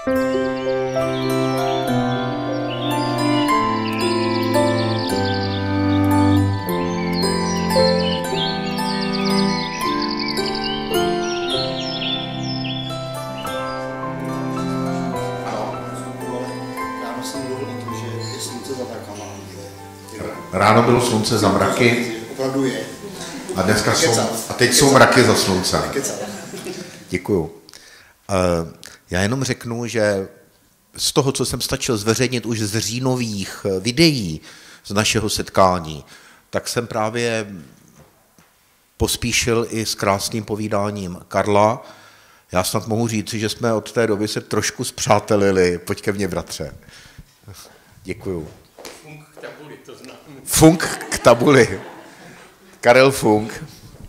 Ráno bylo slunce za mraky. Opravdu je. A dneska a teď jsou mraky za slunce. Děkuju. Já jenom řeknu, že z toho, co jsem stačil zveřejnit už z říjnových videí z našeho setkání, tak jsem právě pospíšil i s krásným povídáním Karla. Já snad mohu říct, že jsme od té doby se trošku spřátelili. Pojď ke mně, bratře. Děkuju. Funk k tabuli, to znám. Funk k tabuli. Karel Funk.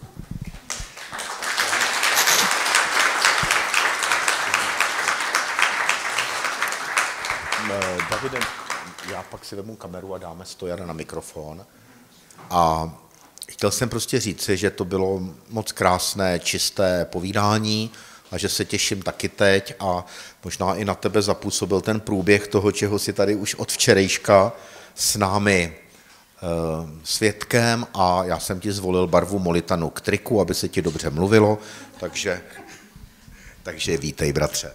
Davide, já pak si vezmu kameru a dáme Stojana na mikrofon. A chtěl jsem prostě říci, že to bylo moc krásné, čisté povídání a že se těším taky teď a možná i na tebe zapůsobil ten průběh toho, čeho si tady už od včerejška s námi svědkem a já jsem ti zvolil barvu molitanu k triku, aby se ti dobře mluvilo, takže vítej, bratře.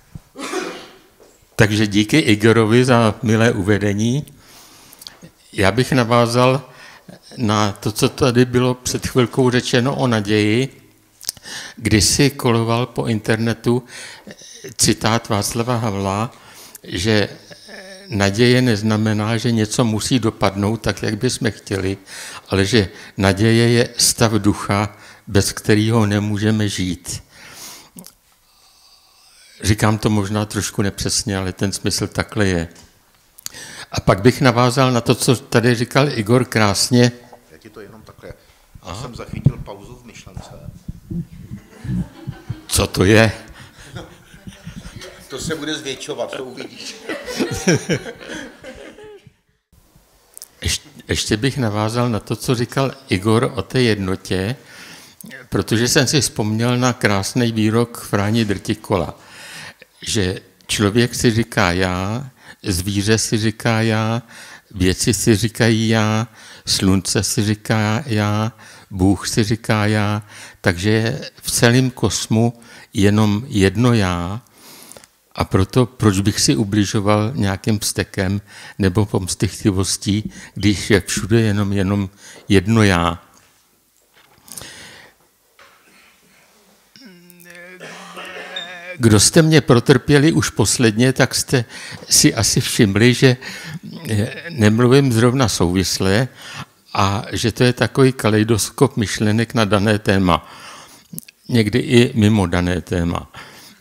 Takže díky Igorovi za milé uvedení. Já bych navázal na to, co tady bylo před chvilkou řečeno o naději, kdy si koloval po internetu citát Václava Havla, že naděje neznamená, že něco musí dopadnout tak, jak bychom chtěli, ale že naděje je stav ducha, bez kterého nemůžeme žít. Říkám to možná trošku nepřesně, ale ten smysl takhle je. A pak bych navázal na to, co tady říkal Igor krásně. Já ti to jenom takhle. Já jsem zachytil pauzu v myšlence. Co to je? To se bude zvětšovat, to uvidíš. Ještě bych navázal na to, co říkal Igor o té jednotě, protože jsem si vzpomněl na krásný výrok Fráni Drtikola, že člověk si říká já, zvíře si říká já, věci si říkají já, slunce si říká já, Bůh si říká já, takže je v celém kosmu jenom jedno já a proto proč bych si ubližoval nějakým vztekem nebo pomstychtivostí, když je všude jenom jedno já. Kdo jste mě protrpěli už posledně, tak jste si asi všimli, že nemluvím zrovna souvisle a že to je takový kaleidoskop myšlenek na dané téma. Někdy i mimo dané téma.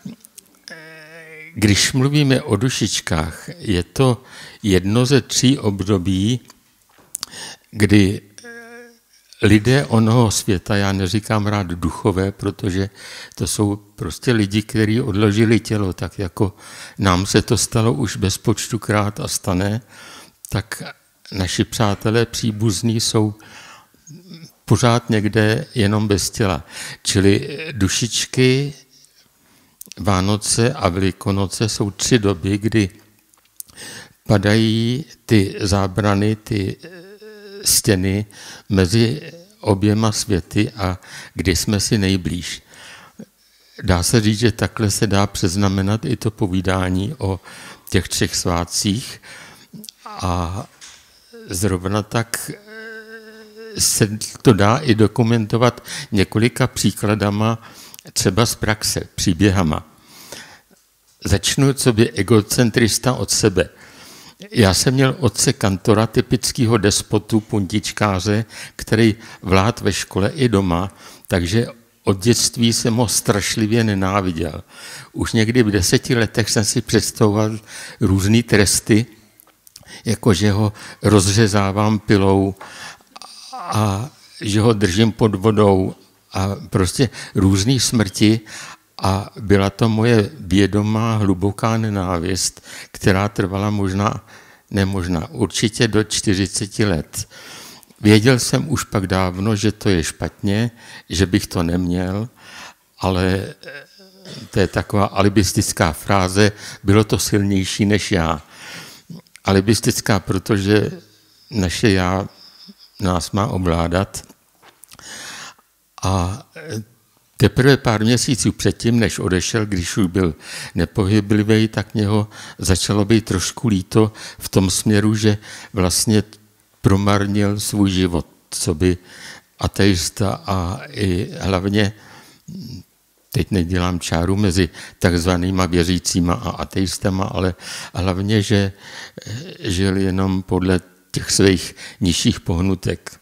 Když mluvíme o dušičkách, je to jedno ze 3 období, kdy lidé onoho světa, já neříkám rád duchové, protože to jsou prostě lidi, kteří odložili tělo, tak jako nám se to stalo už bezpočtukrát a stane, tak naši přátelé příbuzní jsou pořád někde jenom bez těla. Čili dušičky, Vánoce a Velikonoce jsou 3 doby, kdy padají ty zábrany, ty stěny mezi oběma světy a kdy jsme si nejblíž. Dá se říct, že takhle se dá přeznamenat i to povídání o těch 3 svátcích a zrovna tak se to dá i dokumentovat několika příkladama, třeba z praxe, příběhama. Začnu coby egocentrista od sebe. Já jsem měl otce kantora, typického despotu, puntičkáře, který vlád ve škole i doma, takže od dětství jsem ho strašlivě nenáviděl. Už někdy v 10 letech jsem si představoval různý tresty, jako že ho rozřezávám pilou a že ho držím pod vodou a prostě různý smrti a byla to moje vědomá hluboká nenávist, která trvala určitě do 40 let. Věděl jsem už pak dávno, že to je špatně, že bych to neměl ale to je taková alibistická fráze, bylo to silnější než já. Alibistická, protože naše já nás má ovládat. A teprve pár měsíců předtím, než odešel, když už byl nepohyblivý, tak mě ho začalo být trošku líto v tom směru, že vlastně promarnil svůj život, co by ateista a i hlavně, teď nedělám čáru mezi takzvanýma věřícíma a ateistama, ale hlavně, že žil jenom podle těch svých nižších pohnutek.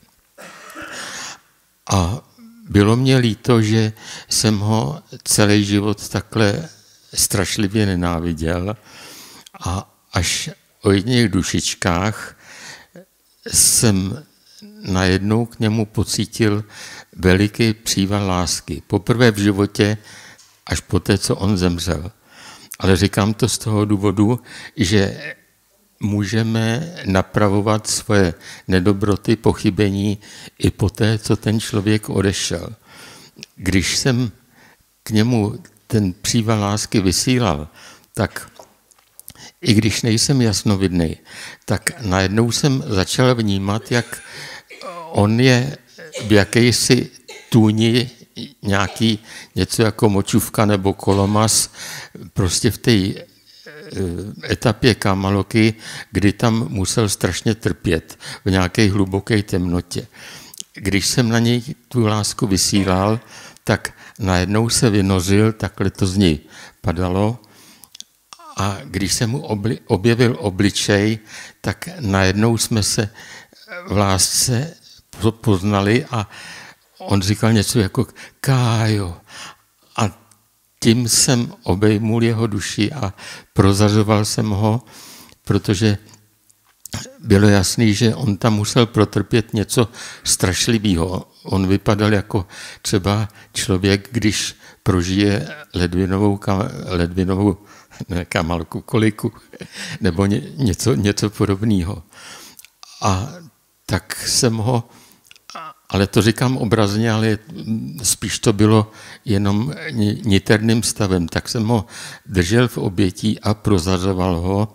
A bylo mě líto, že jsem ho celý život takhle strašlivě nenáviděl a až o jedných dušičkách jsem najednou k němu pocítil veliký příval lásky. Poprvé v životě, až poté, co on zemřel. Ale říkám to z toho důvodu, že můžeme napravovat svoje nedobroty, pochybení i poté, co ten člověk odešel. Když jsem k němu ten příval lásky vysílal, tak i když nejsem jasnovidnej, tak najednou jsem začal vnímat, jak on je v jakejsi tůni nějaký něco jako močůvka nebo kolomaz, prostě v té etapě Kamaloky, kdy tam musel strašně trpět v nějaké hluboké temnotě. Když jsem na něj tu lásku vysílal, tak najednou se vynořil, takhle to z něj padalo, a když jsem mu objevil obličej, tak najednou jsme se v lásce poznali a on říkal něco jako Kájo. A tím jsem obejmul jeho duši a prozařoval jsem ho, protože bylo jasný, že on tam musel protrpět něco strašlivého. On vypadal jako třeba člověk, když prožije ledvinovou kamalku, koliku, nebo něco podobného. A tak jsem ho, ale to říkám obrazně, ale spíš to bylo jenom niterným stavem, tak jsem ho držel v obětí a prozařoval ho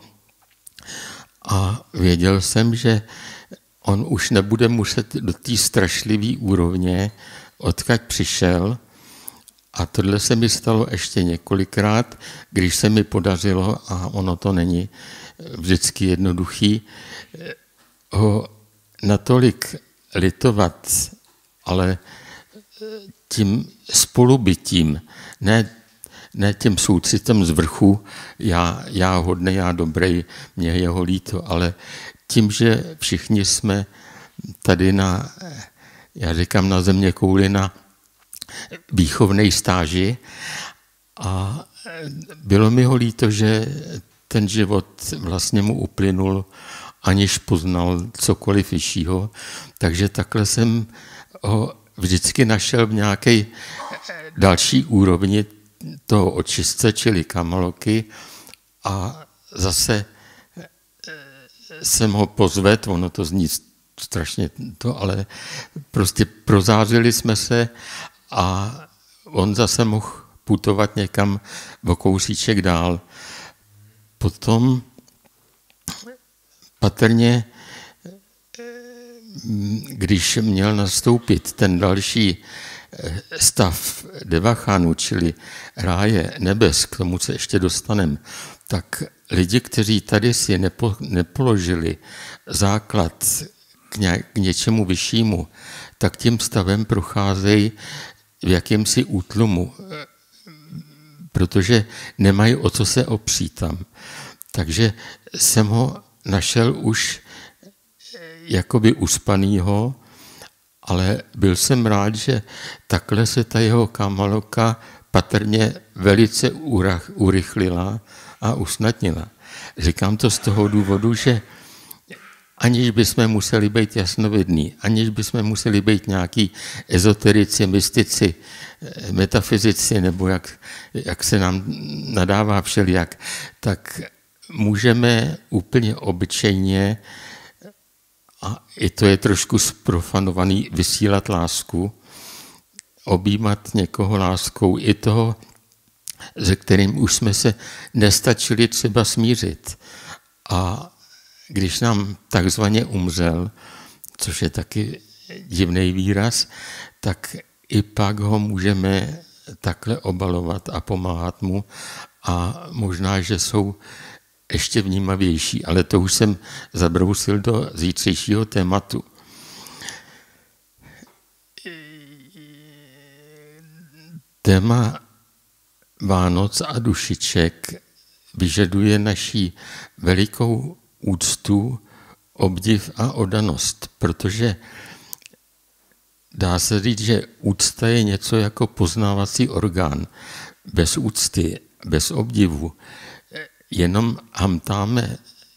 a věděl jsem, že on už nebude muset do té strašlivé úrovně, odkud přišel. A tohle se mi stalo ještě několikrát, když se mi podařilo, a ono to není vždycky jednoduchý, ho natolik litovat, ale tím spolubytím, ne tím soucitem z vrchu, já hodnej, já dobrý, mě jeho líto, ale tím, že všichni jsme tady já říkám na zeměkouli, na výchovnej stáži a bylo mi ho líto, že ten život vlastně mu uplynul, aniž poznal cokoliv vyššího, takže takhle jsem ho vždycky našel v nějaké další úrovni toho očistce, čili Kamaloky, a zase jsem ho pozvedl, ono to zní strašně to, ale prostě prozářili jsme se a on zase mohl putovat někam o kousíček dál. Potom patrně, když měl nastoupit ten další stav Devachanu, čili ráje nebes, k tomu se ještě dostaneme, tak lidi, kteří tady si nepoložili základ k něčemu vyššímu, tak tím stavem procházejí v jakýmsi útlumu, protože nemají o co se opřít tam. Takže jsem ho našel už jakoby uspanýho, ale byl jsem rád, že takhle se ta jeho Kamaloka patrně velice urychlila a usnadnila. Říkám to z toho důvodu, že aniž bychom museli být jasnovidní, aniž bychom museli být nějaký ezoterici, mystici, metafyzici, nebo jak se nám nadává všelijak, tak můžeme úplně obyčejně, a i to je trošku zprofanovaný, vysílat lásku objímat někoho láskou, i toho, se kterým už jsme se nestačili třeba smířit. A když nám takzvaně umřel, což je taky divný výraz, tak i pak ho můžeme takhle obalovat a pomáhat mu a možná, že jsou ještě vnímavější, ale to už jsem zabrousil do zítřejšího tématu. Téma Vánoc a dušiček vyžaduje naší velikou úctu, obdiv a oddanost, protože dá se říct, že úcta je něco jako poznávací orgán. Bez úcty, bez obdivu, jenom hamtáme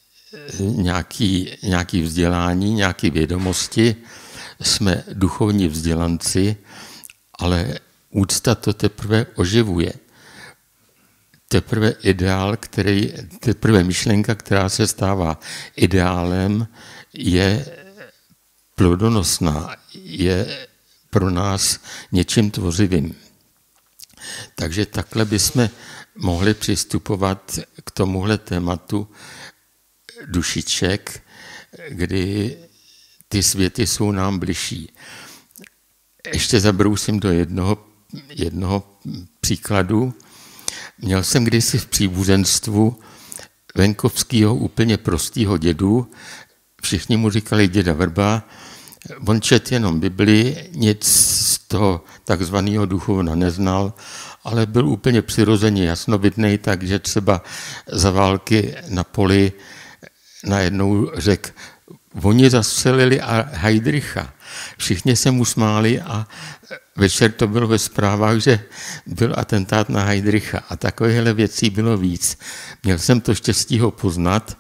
nějaké vzdělání, nějaké vědomosti, jsme duchovní vzdělanci, ale úcta to teprve oživuje. Teprve myšlenka, která se stává ideálem, je plodonosná, je pro nás něčím tvořivým. Takže takhle bychom mohli přistupovat k tomuhle tématu dušiček, kdy ty světy jsou nám bližší. Ještě zabrousím do jednoho příkladu. Měl jsem kdysi v příbuzenstvu venkovského úplně prostého dědu. Všichni mu říkali děda Vrba. On četl jenom Bibli, nic z toho takzvaného duchovna neznal, ale byl úplně přirozeně jasnovidnej, takže třeba za války na poli najednou řekl, oni zastřelili Heydricha. Všichni se mu smáli a večer to bylo ve zprávách, že byl atentát na Heydricha a takovéhle věcí bylo víc. Měl jsem to štěstí ho poznat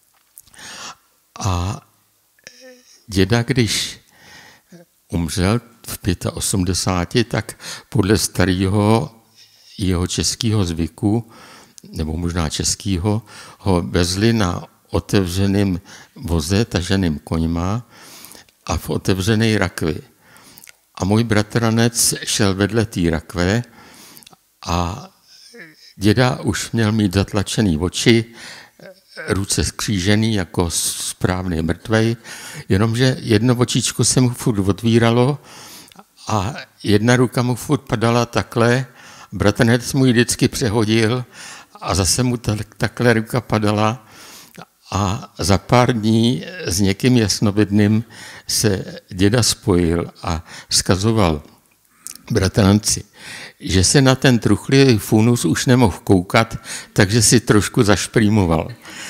a děda, když umřel v 85, tak podle starého jeho českého zvyku, nebo možná českého, ho vezli na otevřeném voze, taženým koňma a v otevřené rakvi. A můj bratranec šel vedle té rakve a děda už měl mít zatlačený oči, ruce skřížený jako správný mrtvej, jenomže jedno očičko se mu furt otvíralo a jedna ruka mu furt padala takhle, bratranec mu ji vždycky přehodil a zase mu takhle ruka padala a za pár dní s někým jasnovidným se děda spojil a vzkazoval bratranci, že se na ten truchlivý funus už nemohl koukat, takže si trošku zašprýmoval.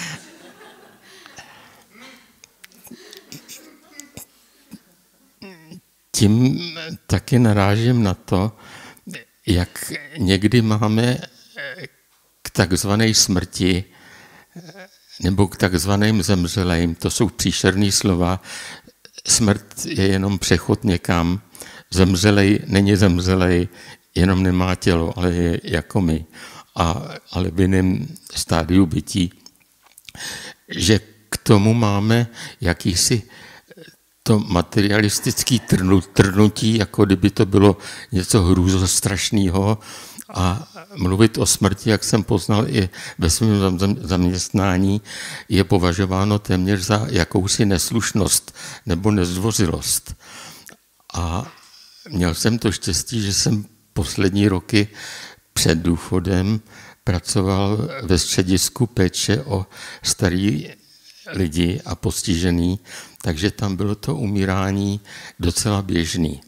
Tím taky narážím na to, jak někdy máme k takzvané smrti nebo k takzvaným zemřelým, to jsou příšerný slova, smrt je jenom přechod někam, zemřelej není zemřelej, jenom nemá tělo, ale je jako my, ale v jiném stádiu bytí, že k tomu máme jakýsi to materialistický trnutí, jako kdyby to bylo něco hrůzostrašného a mluvit o smrti, jak jsem poznal i ve svém zaměstnání, je považováno téměř za jakousi neslušnost nebo nezdvořilost. A měl jsem to štěstí, že jsem poslední roky před důchodem pracoval ve středisku péče o starý lidi a postižený, takže tam bylo to umírání docela běžný.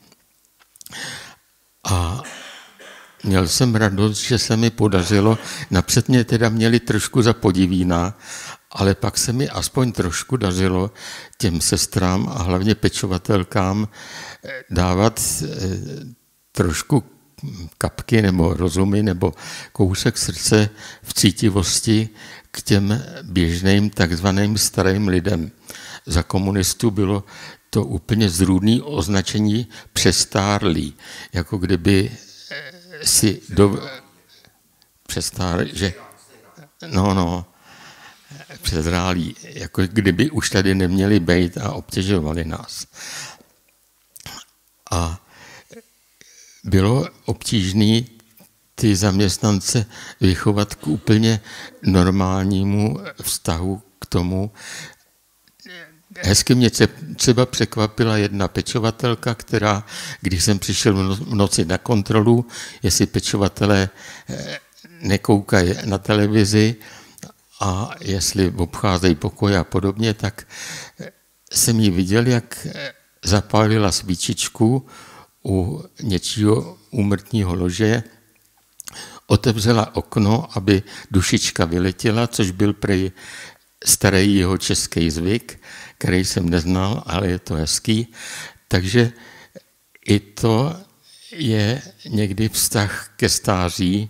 A měl jsem radost, že se mi podařilo, napřed mě teda měli trošku za podivína, ale pak se mi aspoň trošku dařilo těm sestrám a hlavně pečovatelkám dávat trošku kapky nebo rozumy nebo kousek srdce v cítivosti k těm běžným takzvaným starým lidem. Za komunistů bylo to úplně zrůdné označení přestárlý, jako kdyby si přezrálí, jako kdyby už tady neměli být a obtěžovali nás. A bylo obtížné ty zaměstnance vychovat k úplně normálnímu vztahu k tomu. Hezky mě třeba překvapila jedna pečovatelka, která, když jsem přišel v noci na kontrolu, jestli pečovatelé nekoukají na televizi a jestli obcházejí pokoje a podobně, tak jsem ji viděl, jak zapálila svíčičku u něčího úmrtního lože, otevřela okno, aby dušička vyletěla, což byl prej starý jeho český zvyk, který jsem neznal, ale je to hezký. Takže i to je někdy vztah ke stáří.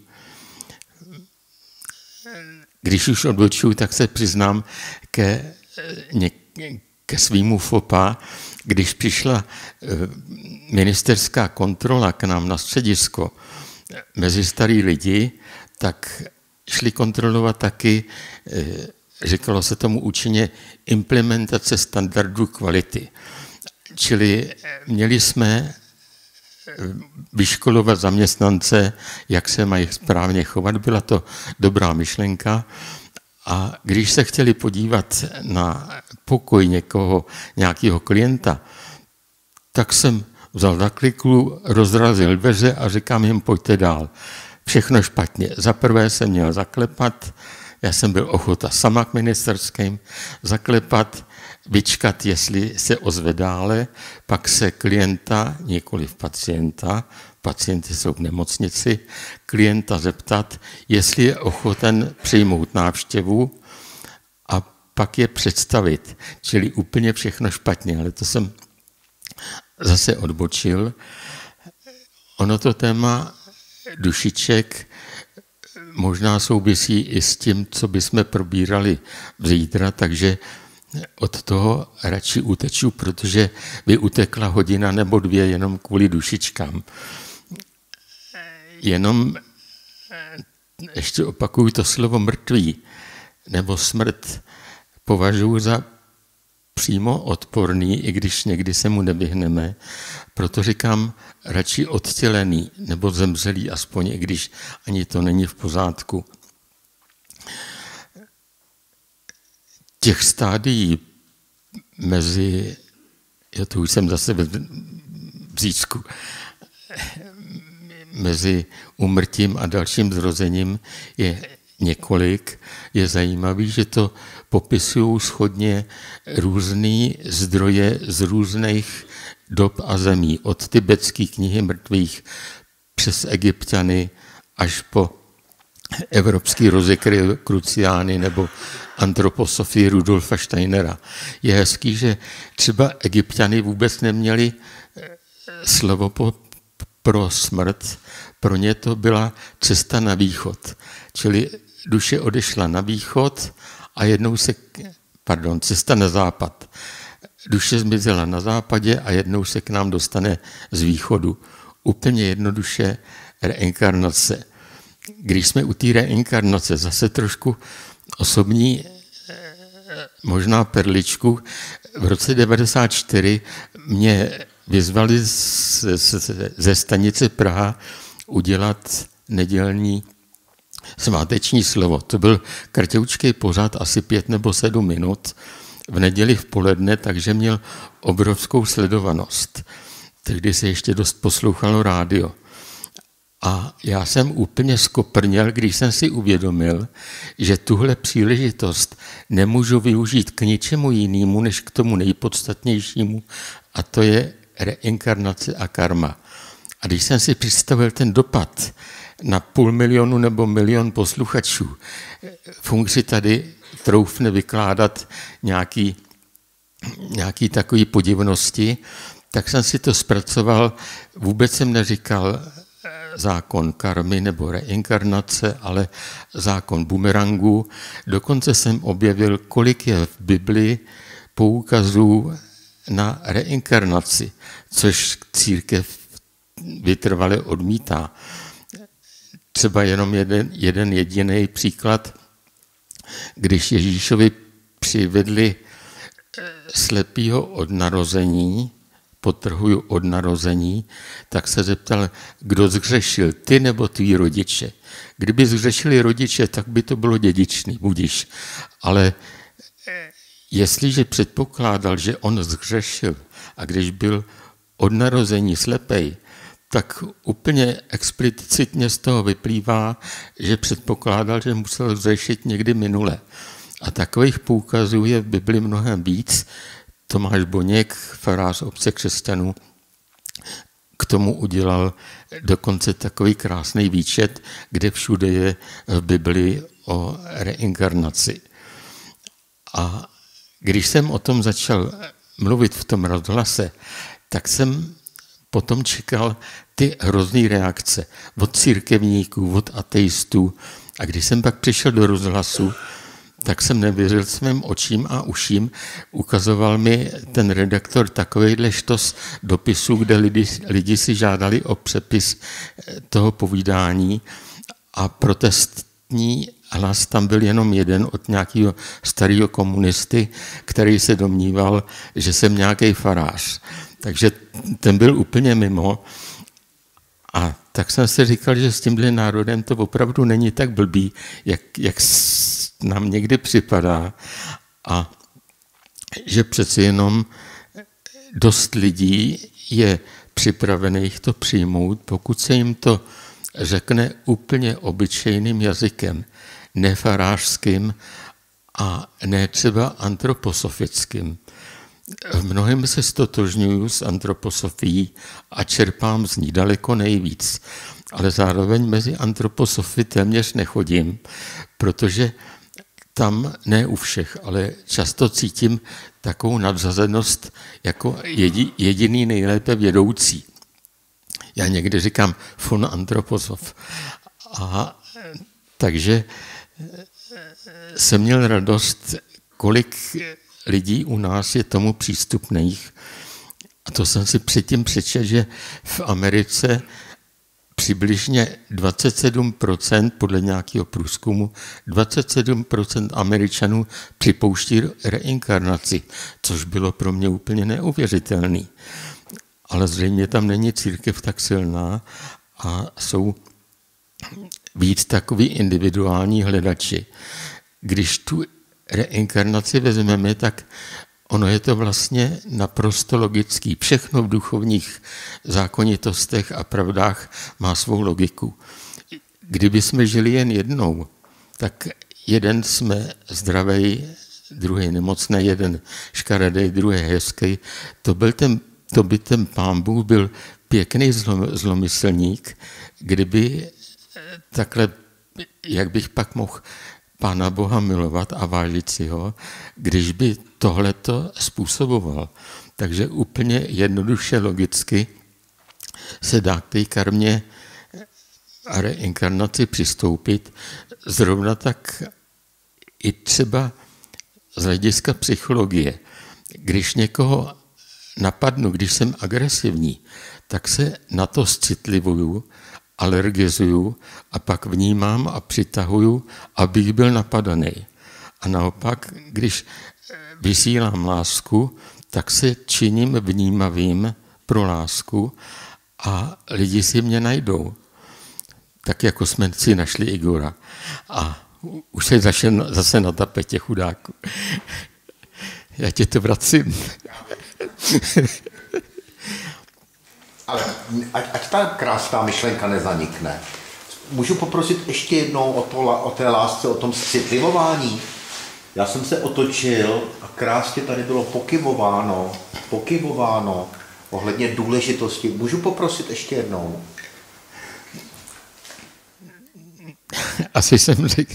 Když už odbočuju, tak se přiznám ke svýmu fopa. Když přišla ministerská kontrola k nám na středisko mezi starý lidi, tak šli kontrolovat taky, říkalo se tomu účinně, implementace standardů kvality. Čili měli jsme vyškolovat zaměstnance, jak se mají správně chovat. Byla to dobrá myšlenka. A když se chtěli podívat na pokoj nějakého klienta, tak jsem vzal na kliku, rozrazil dveře a říkám jim, pojďte dál. Všechno špatně. Za prvé jsem měl zaklepat, já jsem byl ochota sama k ministerským, zaklepat, vyčkat, jestli se ozve dále, pak se klienta, nikoliv pacienta, pacienti jsou v nemocnici, klienta zeptat, jestli je ochoten přijmout návštěvu a pak je představit. Čili úplně všechno špatně, ale to jsem zase odbočil. Ono to téma dušiček možná souvisí i s tím, co bychom probírali zítra, takže od toho radši uteču, protože by utekla hodina nebo dvě jenom kvůli dušičkám. Jenom ještě opakuju to slovo mrtvý nebo smrt považuji za přímo odporný, i když někdy se mu nevyhneme. Proto říkám radši odtělený nebo zemřelý aspoň, i když ani to není v pořádku. Těch stádií mezi, já tu už jsem zase v bříšku, mezi úmrtím a dalším zrozením je několik. Je zajímavý, že to popisují shodně různý zdroje z různých dob a zemí. Od tibetské knihy mrtvých přes Egypťany až po evropský Rozekruciány nebo antroposofii Rudolfa Steinera. Je hezký, že třeba Egypťany vůbec neměli slovo pro smrt, pro ně to byla cesta na východ. Čili duše odešla na východ a cesta na západ. Duše zmizela na západě a jednou se k nám dostane z východu. Úplně jednoduše reinkarnace. Když jsme u té reinkarnace, zase trošku osobní, možná perličku, v roce 1994 mě vyzvali ze stanice Praha udělat nedělní sváteční slovo. To byl kratoučký pořad, asi 5 nebo 7 minut, v neděli v poledne, takže měl obrovskou sledovanost. Tehdy se ještě dost poslouchalo rádio. A já jsem úplně skoprněl, když jsem si uvědomil, že tuhle příležitost nemůžu využít k ničemu jinému, než k tomu nejpodstatnějšímu, a to je reinkarnace a karma. A když jsem si představil ten dopad na 500 000 nebo 1 000 000 posluchačů, funkci tady troufne vykládat nějaký takový podivnosti, tak jsem si to zpracoval. Vůbec jsem neříkal zákon karmy nebo reinkarnace, ale zákon bumerangu. Dokonce jsem objevil, kolik je v Bibli poukazů na reinkarnaci, což církev vytrvale odmítá. Třeba jenom jeden jediný příklad, když Ježíšovi přivedli slepýho od narození, podtrhuju od narození, tak se zeptal, kdo zhřešil, ty nebo tví rodiče. Kdyby zhřešili rodiče, tak by to bylo dědičný, budiš. Ale jestliže předpokládal, že on zhřešil a když byl od narození slepej, tak úplně explicitně z toho vyplývá, že předpokládal, že musel zřešit někdy minule. A takových poukazů je v Bibli mnohem víc. Tomáš Boněk, farář obce křesťanů, k tomu udělal dokonce takový krásný výčet, kde všude je v Bibli o reinkarnaci. A když jsem o tom začal mluvit v tom rozhlase, tak jsem potom čekal ty hrozný reakce od církevníků, od ateistů. A když jsem pak přišel do rozhlasu, tak jsem nevěřil svým očím a uším. Ukazoval mi ten redaktor takovejhle štos dopisů, kde lidi si žádali o přepis toho povídání a protestní hlas tam byl jenom jeden od nějakého starého komunisty, který se domníval, že jsem nějaký farář. Takže ten byl úplně mimo. A tak jsem si říkal, že s tímhle národem to opravdu není tak blbý, jak nám někdy připadá. A že přeci jenom dost lidí je připravených to přijmout, pokud se jim to řekne úplně obyčejným jazykem, nefarářským a ne třeba antroposofickým. V mnohém se stotožňuju s antroposofií a čerpám z ní daleko nejvíc, ale zároveň mezi antroposofy téměř nechodím, protože tam ne u všech, ale často cítím takovou nadřazenost jako jediný nejlépe vědoucí. Já někdy říkám von antroposof. A takže jsem měl radost, kolik lidí u nás je tomu přístupných. A to jsem si předtím přečetl, že v Americe přibližně 27%, podle nějakého průzkumu, 27% Američanů připouští reinkarnaci, což bylo pro mě úplně neuvěřitelné. Ale zřejmě tam není církev tak silná a jsou víc takový individuální hledači. Když tu reinkarnaci vezmeme, tak ono je to vlastně naprosto logický. Všechno v duchovních zákonitostech a pravdách má svou logiku. Kdyby jsme žili jen jednou, tak jeden jsme zdravý, druhý nemocný, jeden škaredý, druhý hezký. To by ten Pán Bůh byl pěkný zlomyslník, kdyby takhle, jak bych pak mohl Pána Boha milovat a vážit si ho, když by tohleto způsoboval. Takže úplně jednoduše logicky se dá k té karmě a reinkarnaci přistoupit. Zrovna tak i třeba z hlediska psychologie. Když někoho napadnu, když jsem agresivní, tak se na to citlivuju, alergizuju a pak vnímám a přitahuju, abych byl napadaný. A naopak, když vysílám lásku, tak se činím vnímavým pro lásku a lidi si mě najdou. Tak jako jsme si našli Igora. A už se zase na tapetě, chudáku. Já tě to vracím. Ale ať ta krásná myšlenka nezanikne. Můžu poprosit ještě jednou o té lásce, o tom citlivování? Já jsem se otočil a krásně tady bylo pokyvováno ohledně důležitosti. Můžu poprosit ještě jednou? Asi jsem řekl,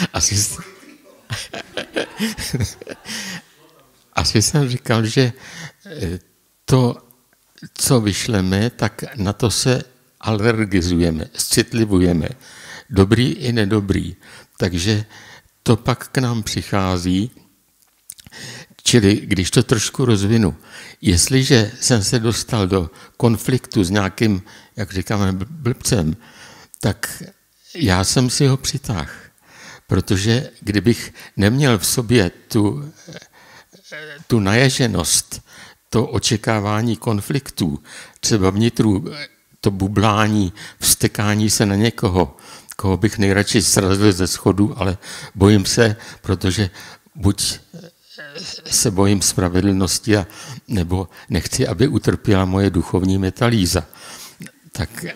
asi jsem říkal, že to, co vyšleme, tak na to se alergizujeme, citlivujeme. Dobrý i nedobrý. Takže to pak k nám přichází. Čili když to trošku rozvinu, jestliže jsem se dostal do konfliktu s nějakým, jak říkáme, blbcem, tak já jsem si ho přitáhl. Protože kdybych neměl v sobě tu naježenost, to očekávání konfliktů, třeba vnitru to bublání, vztekání se na někoho, koho bych nejradši srazil ze schodu, ale bojím se, protože buď se bojím spravedlnosti, nebo nechci, aby utrpěla moje duchovní metalýza. Tak...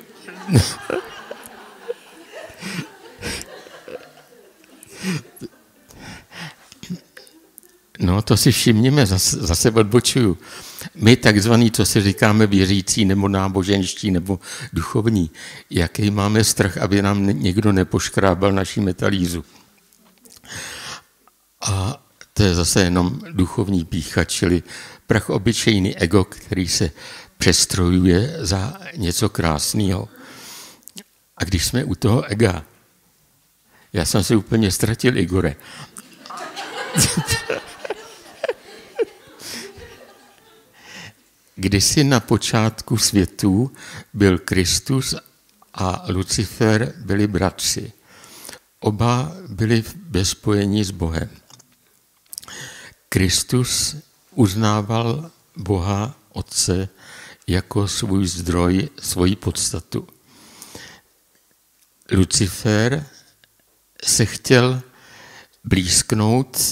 No, to si všimněme, zase odbočuju. My takzvaný, co si říkáme věřící, nebo náboženští, nebo duchovní, jaký máme strach, aby nám někdo nepoškrábal naši metalýzu. A to je zase jenom duchovní pýcha, čili prach obyčejný ego, který se přestrojuje za něco krásného. A když jsme u toho ega, já jsem si úplně ztratil, Igore. Kdysi na počátku světů byl Kristus a Lucifer byli bratři. Oba byli ve spojení s Bohem. Kristus uznával Boha Otce jako svůj zdroj, svoji podstatu. Lucifer se chtěl blízknout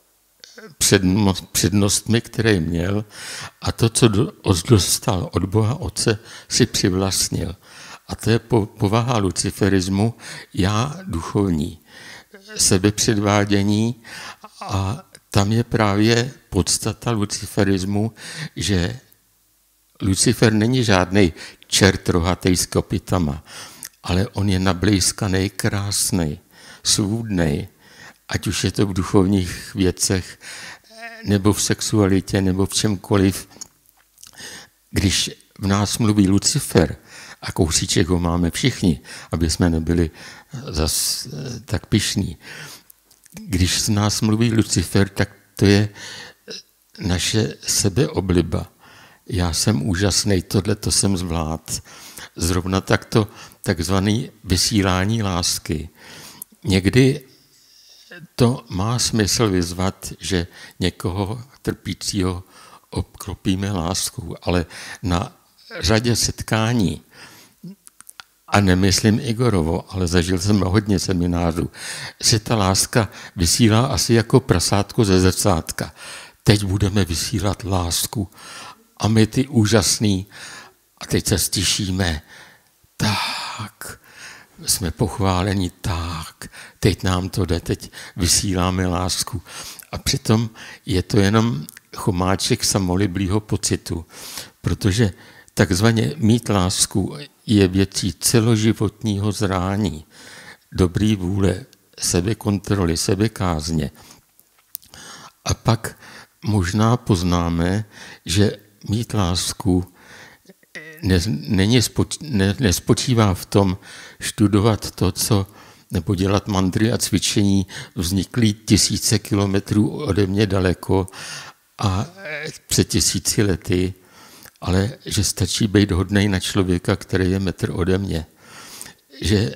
přednostmi, které měl, a to, co dostal od Boha Otce, si přivlastnil. A to je povaha luciferismu, já duchovní, sebepředvádění, a tam je právě podstata luciferismu, že Lucifer není žádný čert rohatej s kopytama, ale on je nablejskanej, krásnej, svůdnej, ať už je to v duchovních věcech, nebo v sexualitě, nebo v čemkoliv. Když v nás mluví Lucifer, a kousíček ho máme všichni, aby jsme nebyli zas tak pyšní. Když z nás mluví Lucifer, tak to je naše sebeobliba. Já jsem úžasný, tohleto jsem zvlád. Zrovna takto takzvané vysílání lásky. Někdy to má smysl vyzvat, že někoho trpícího obklopíme láskou, ale na řadě setkání, a nemyslím Igorovo, ale zažil jsem hodně seminářů, se ta láska vysílá asi jako prasátko ze zrcátka. Teď budeme vysílat lásku a my ty úžasný, a teď se stišíme, tak, jsme pochváleni, tak, teď nám to jde, teď vysíláme lásku. A přitom je to jenom chomáček samoliblýho pocitu, protože takzvaně mít lásku je věcí celoživotního zrání, dobrý vůle, sebekontroly, sebekázně. A pak možná poznáme, že mít lásku nespočívá v tom studovat to, co, nebo dělat mantry a cvičení vzniklý tisíce kilometrů ode mě daleko a před 1000 lety, ale že stačí být hodnej na člověka, který je metr ode mě. Že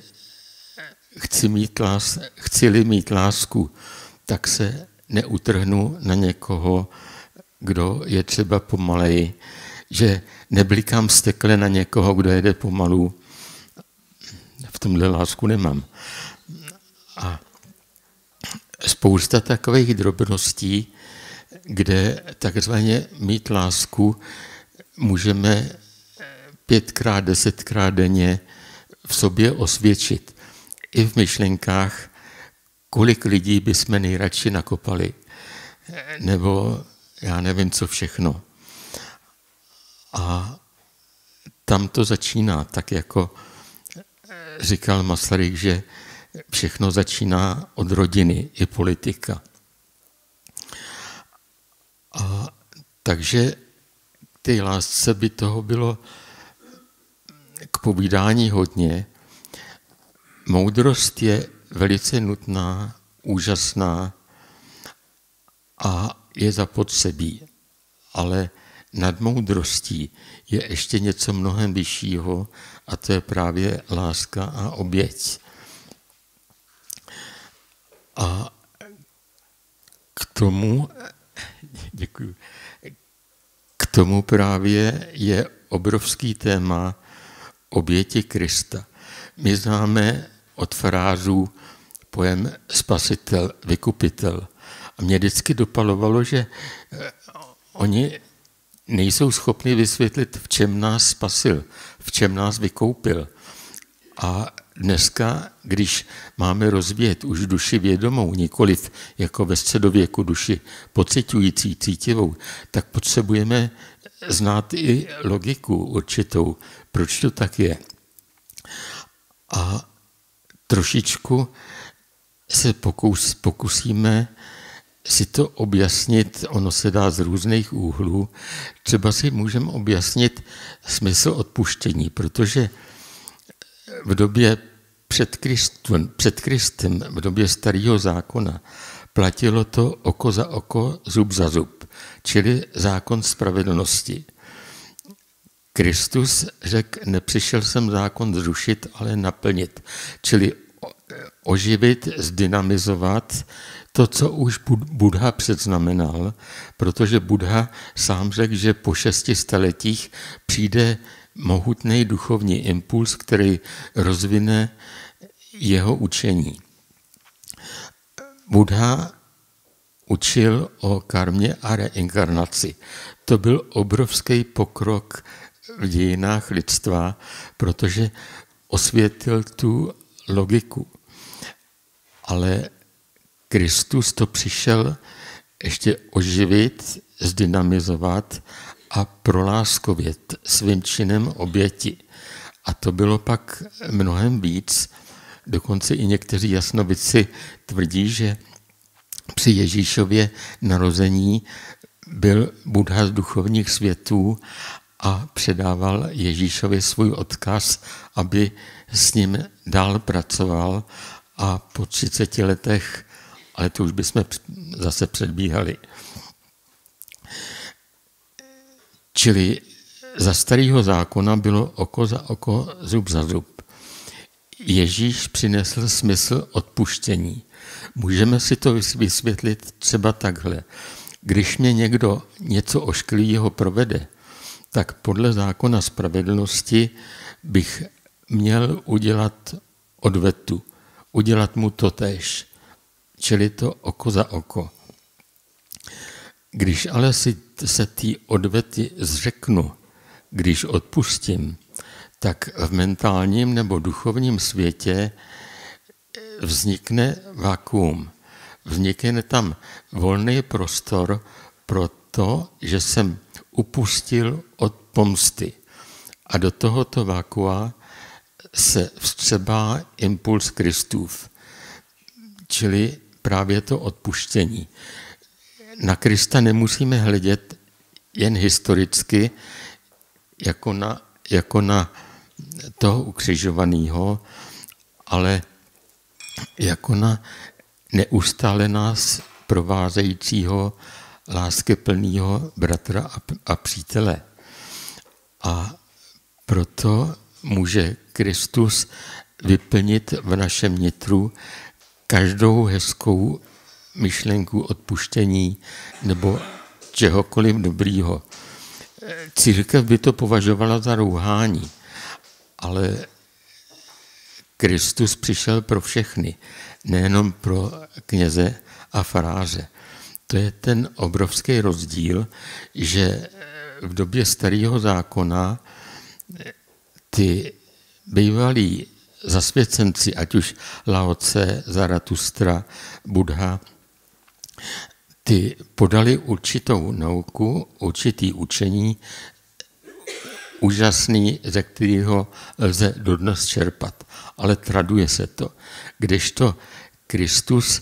chci-li mít lásku, tak se neutrhnu na někoho, kdo je třeba pomalej, že neblikám stekle na někoho, kdo jede pomalu. V tomhle lásku nemám. A spousta takových drobností, kde takzvaně mít lásku můžeme 5krát, 10krát denně v sobě osvědčit. I v myšlenkách, kolik lidí bychom nejradši nakopali. Nebo já nevím, co všechno. A tam to začíná, tak jako říkal Masaryk, že všechno začíná od rodiny, i politika. A takže té lásce by toho bylo k povídání hodně. Moudrost je velice nutná, úžasná a je zapotřebí. Ale nad moudrostí je ještě něco mnohem vyššího, a to je právě láska a oběť. A k tomu, děkuji, k tomu právě je obrovský téma oběti Krista. My známe od farářů pojem spasitel, vykupitel. A mě vždycky dopalovalo, že oni nejsou schopni vysvětlit, v čem nás spasil, v čem nás vykoupil. A dneska, když máme rozvíjet už duši vědomou, nikoliv jako ve středověku duši pociťující, cítivou, tak potřebujeme znát i logiku určitou, proč to tak je. A trošičku se pokusíme si to objasnit, ono se dá z různých úhlů. Třeba si můžeme objasnit smysl odpuštění, protože v době před Kristem, v době starého zákona, platilo to oko za oko, zub za zub, čili zákon spravedlnosti. Kristus řekl, nepřišel jsem zákon zrušit, ale naplnit, čili oživit, zdynamizovat to, co už Buddha předznamenal, protože Buddha sám řekl, že po 6 staletích přijde mohutný duchovní impuls, který rozvine jeho učení. Buddha učil o karmě a reinkarnaci. To byl obrovský pokrok v dějinách lidstva, protože osvětlil tu logiku. Ale Kristus to přišel ještě oživit, zdynamizovat a proláskovět svým činem oběti. A to bylo pak mnohem víc. Dokonce i někteří jasnovidci tvrdí, že při Ježíšově narození byl Buddha z duchovních světů a předával Ježíšovi svůj odkaz, aby s ním dál pracoval, a po 30 letech, ale to už bychom zase předbíhali. Čili za starého zákona bylo oko za oko, zub za zub. Ježíš přinesl smysl odpuštění. Můžeme si to vysvětlit třeba takhle. Když mě někdo něco ošklivého provede, tak podle zákona spravedlnosti bych měl udělat odvetu, udělat mu totéž, čili to oko za oko. Když ale se té odvety zřeknu, když odpustím, tak v mentálním nebo duchovním světě vznikne vakuum. Vznikne tam volný prostor pro to, že jsem upustil od pomsty. A do tohoto vakua se vstřebá impuls Kristův, čili právě to odpuštění. Na Krista nemusíme hledět jen historicky, jako na toho ukřižovaného, ale jako na neustále nás provázejícího láskyplného bratra a přítele. A proto může Kristus vyplnit v našem nitru každou hezkou myšlenku odpuštění nebo čehokoliv dobrýho. Církev by to považovala za rouhání, ale Kristus přišel pro všechny, nejenom pro kněze a faráře. To je ten obrovský rozdíl, že v době starého zákona ty bývalí zasvěcenci, ať už Lao Tse, Zaratustra, Buddha, ty podali určitou nauku, určitý učení, úžasný, ze kterého lze dodnes čerpat, ale traduje se to. Kdežto Kristus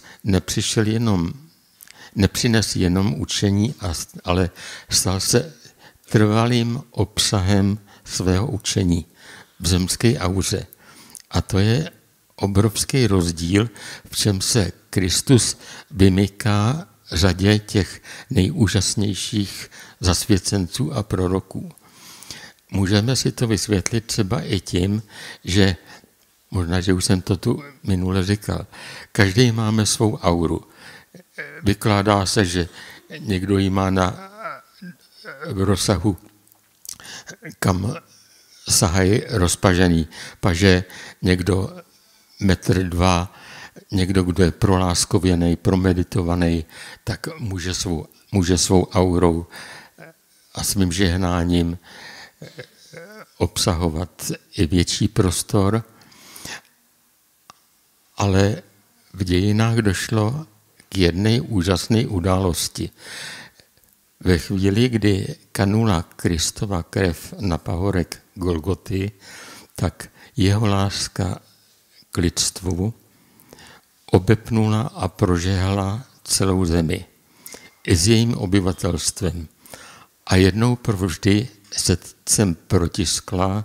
nepřines jenom učení, ale stal se trvalým obsahem svého učení v zemské auře. A to je obrovský rozdíl, v čem se Kristus vymyká řadě těch nejúžasnějších zasvěcenců a proroků. Můžeme si to vysvětlit třeba i tím, že, možná, že už jsem to tu minule říkal, každý máme svou auru. Vykládá se, že někdo ji má v rozsahu, kam sahají rozpažený paže, někdo 1,2 m, někdo, kdo je proláskověnej, promeditovaný, tak může svou aurou a svým žehnáním obsahovat i větší prostor, ale v dějinách došlo k jedné úžasné události. Ve chvíli, kdy kanula Kristova krev na pahorek Golgoty, tak jeho láska k lidstvu obepnula a prožehla celou zemi i s jejím obyvatelstvem. A jednou provždy se sem protiskla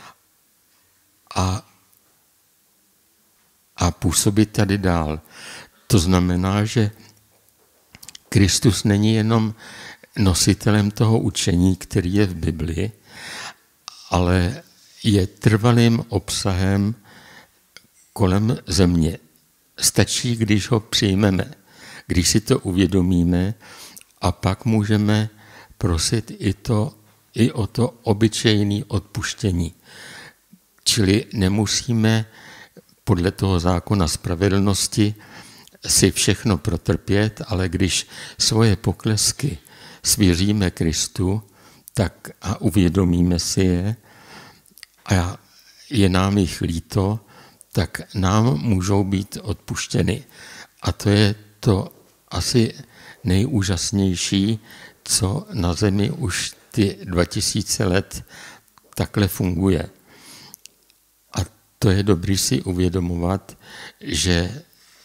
a působí tady dál. To znamená, že Kristus není jenom nositelem toho učení, který je v Biblii, ale je trvalým obsahem kolem země. Stačí, když ho přijmeme, když si to uvědomíme, a pak můžeme prosit i o to obyčejné odpuštění. Čili nemusíme podle toho zákona spravedlnosti si všechno protrpět, ale když svoje poklesky svěříme Kristu, tak a uvědomíme si je a je nám jich líto, tak nám můžou být odpuštěny. A to je to asi nejúžasnější, co na zemi už ty 2000 let takhle funguje. A to je dobré si uvědomovat, že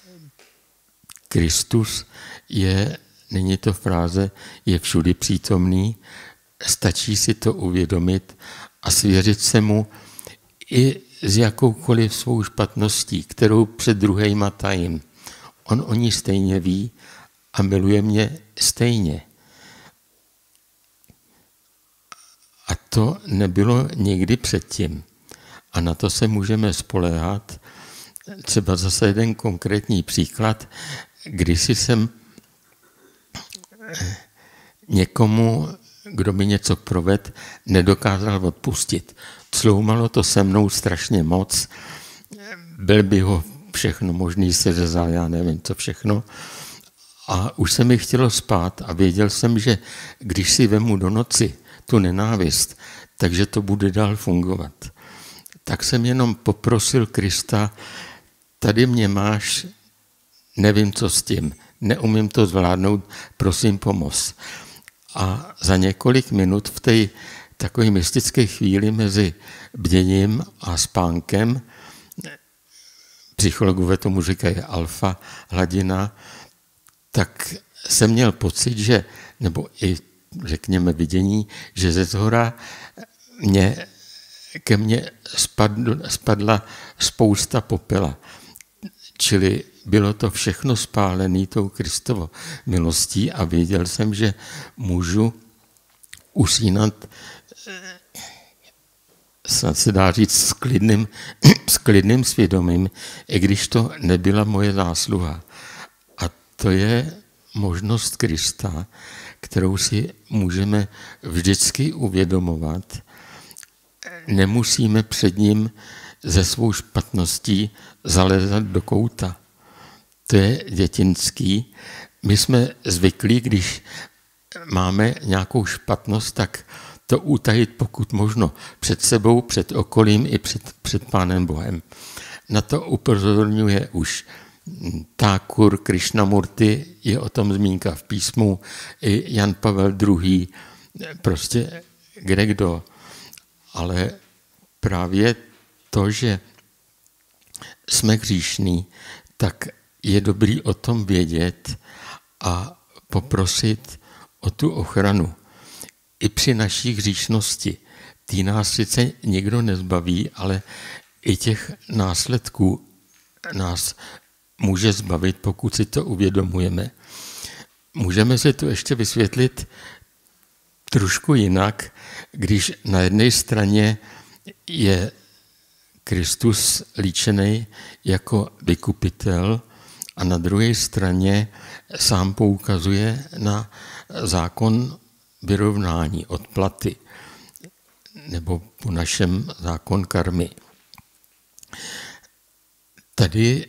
Kristus je, není to fráze, je všudy přítomný, stačí si to uvědomit a svěřit se mu i s jakoukoliv svou špatností, kterou před druhejma tajím. On o ní stejně ví a miluje mě stejně. A to nebylo nikdy předtím. A na to se můžeme spoléhat. Třeba zase jeden konkrétní příklad. Kdysi jsem někomu, kdo mi něco provedl, nedokázal odpustit. Cloumalo to se mnou strašně moc. Byl by ho všechno možný, se řezal, já nevím co všechno. A už se mi chtělo spát a věděl jsem, že když si vemu do noci tu nenávist, takže to bude dál fungovat. Tak jsem jenom poprosil Krista, tady mě máš, nevím, co s tím, neumím to zvládnout, prosím, pomoz. A za několik minut v té takové mystické chvíli mezi bděním a spánkem, psychologové tomu říkají alfa hladina, tak jsem měl pocit, že, nebo i řekněme vidění, že ze zhora ke mně spadla spousta popela. Čili bylo to všechno spálené tou Kristovou milostí a věděl jsem, že můžu usínat, snad se dá říct, s klidným svědomím, i když to nebyla moje zásluha. A to je možnost Krista, kterou si můžeme vždycky uvědomovat. Nemusíme před ním ze svou špatností zalezat do kouta. To je dětinský. My jsme zvyklí, když máme nějakou špatnost, tak to utajit pokud možno před sebou, před okolím i před Pánem Bohem. Na to upozorňuje už Thakur, Krishnamurti, je o tom zmínka v písmu, i Jan Pavel II, prostě kdekdo. Ale právě to, že jsme hříšní, tak je dobrý o tom vědět a poprosit o tu ochranu. I při naší hříšnosti. Tý nás sice nikdo nezbaví, ale i těch následků nás může zbavit, pokud si to uvědomujeme. Můžeme si to ještě vysvětlit trošku jinak, když na jedné straně je Kristus líčený jako vykupitel a na druhé straně sám poukazuje na zákon vyrovnání, odplaty, nebo po našem zákon karmy. Tady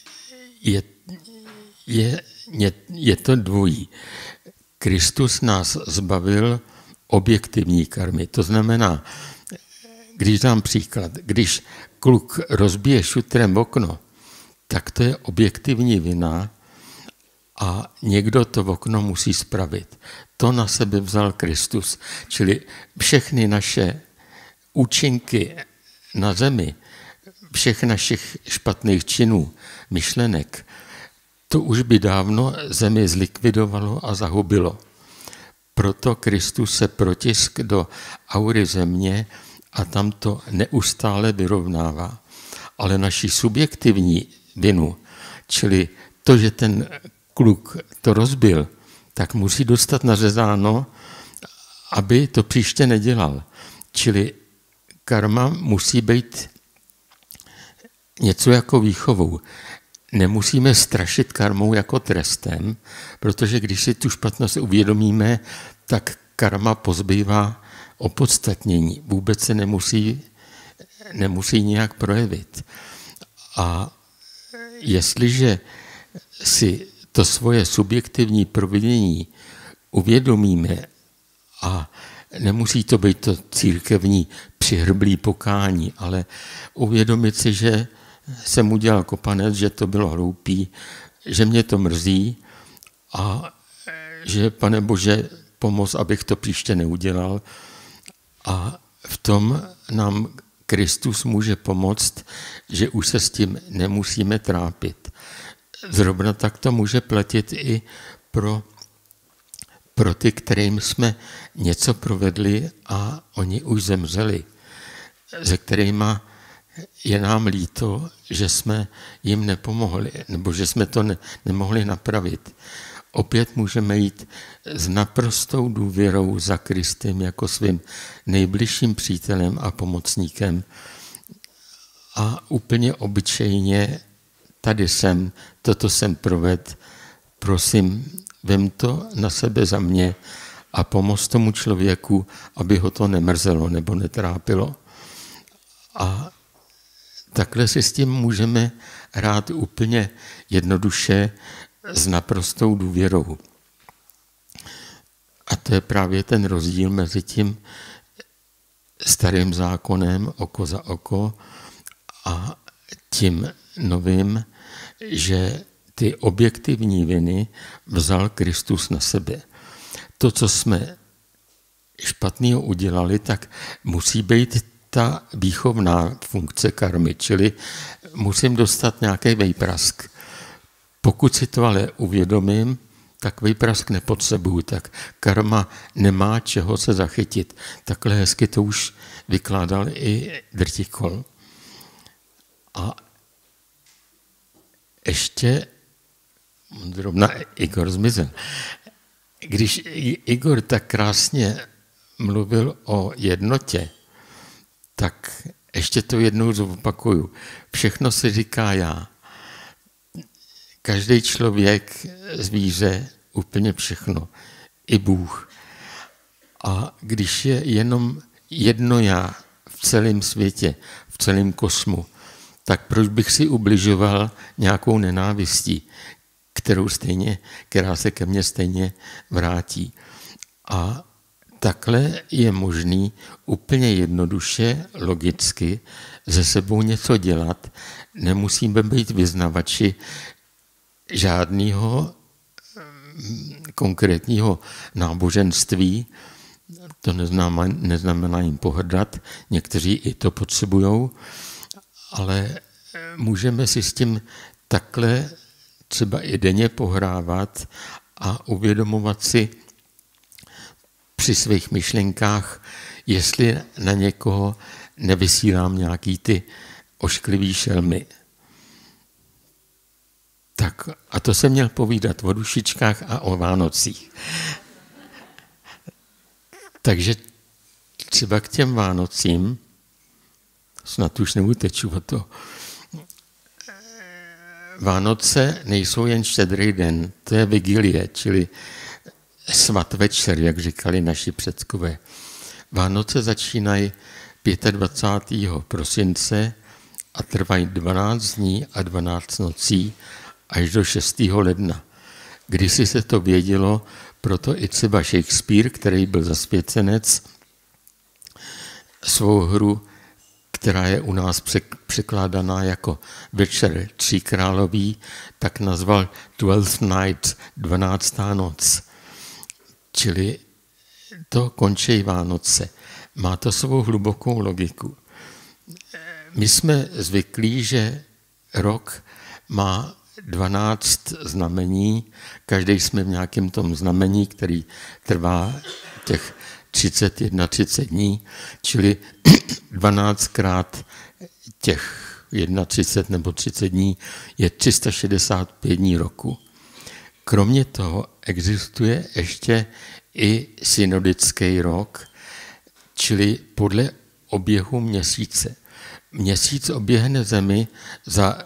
je to dvojí. Kristus nás zbavil objektivní karmy. To znamená, když dám příklad, když kluk rozbije šutrem okno, tak to je objektivní vina a někdo to okno musí spravit. To na sebe vzal Kristus. Čili všechny naše účinky na zemi, všech našich špatných činů, myšlenek, to už by dávno zemi zlikvidovalo a zahubilo. Proto Kristus se protisk do aury země a tam to neustále vyrovnává. Ale naši subjektivní vinu, čili to, že ten kluk to rozbil, tak musí dostat nařezáno, aby to příště nedělal. Čili karma musí být něco jako výchovou. Nemusíme strašit karmou jako trestem, protože když si tu špatnost uvědomíme, tak karma pozbývá opodstatnění. Vůbec se nemusí nějak projevit. A jestliže si to svoje subjektivní provinění uvědomíme a nemusí to být to církevní přihrblý pokání, ale uvědomit si, že jsem udělal kopanec, že to bylo hloupý, že mě to mrzí a že, Pane Bože, pomoz, abych to příště neudělal. A v tom nám Kristus může pomoct, že už se s tím nemusíme trápit. Zrovna tak to může platit i pro ty, kterým jsme něco provedli a oni už zemřeli, se kterýma je nám líto, že jsme jim nepomohli, nebo že jsme to nemohli napravit. Opět můžeme jít s naprostou důvěrou za Kristem jako svým nejbližším přítelem a pomocníkem. A úplně obyčejně tady jsem, toto jsem provedl, prosím, vem to na sebe za mě a pomoz tomu člověku, aby ho to nemrzelo nebo netrápilo. A takhle si s tím můžeme hrát úplně jednoduše s naprostou důvěrou. A to je právě ten rozdíl mezi tím starým zákonem oko za oko a tím novým, že ty objektivní viny vzal Kristus na sebe. To, co jsme špatného udělali, tak musí být ta výchovná funkce karmy, čili musím dostat nějaký vejprask. Pokud si to ale uvědomím, tak vejprask nepotřebuju, tak karma nemá čeho se zachytit. Takhle hezky to už vykládal i Drtikol. A ještě zrovna Igor zmizel. Když Igor tak krásně mluvil o jednotě, tak ještě to jednou zopakuju. Všechno se říká já. Každý člověk, zvíře, úplně všechno. I Bůh. A když je jenom jedno já v celém světě, v celém kosmu, tak proč bych si ubližoval nějakou nenávistí, která se ke mně stejně vrátí. A takhle je možný úplně jednoduše, logicky se sebou něco dělat. Nemusíme být vyznavači žádného konkrétního náboženství. To neznamená jim pohrdat. Někteří i to potřebujou, ale můžeme si s tím takhle třeba i denně pohrávat a uvědomovat si při svých myšlenkách, jestli na někoho nevysílám nějaký ty ošklivý šelmy. Tak a to jsem měl povídat o dušičkách a o Vánocích. Takže třeba k těm Vánocím, snad už neuteču o to, Vánoce nejsou jen Štědrý den, to je vigilie, čili svatvečer, jak říkali naši předkové. Vánoce začínají 25. prosince a trvají 12 dní a 12 nocí až do 6. ledna. Kdysi se to vědělo, proto i třeba Shakespeare, který byl zasvěcenec, svou hru, která je u nás překládaná jako Večer tří královí, tak nazval 12th Night, 12. noc. Čili to končí Vánoce. Má to svou hlubokou logiku. My jsme zvyklí, že rok má 12 znamení, každý jsme v nějakém tom znamení, který trvá těch 30 dní, čili 12krát těch 31 nebo 30 dní je 365 dní roku. Kromě toho existuje ještě i synodický rok, čili podle oběhu měsíce. Měsíc oběhne Zemi za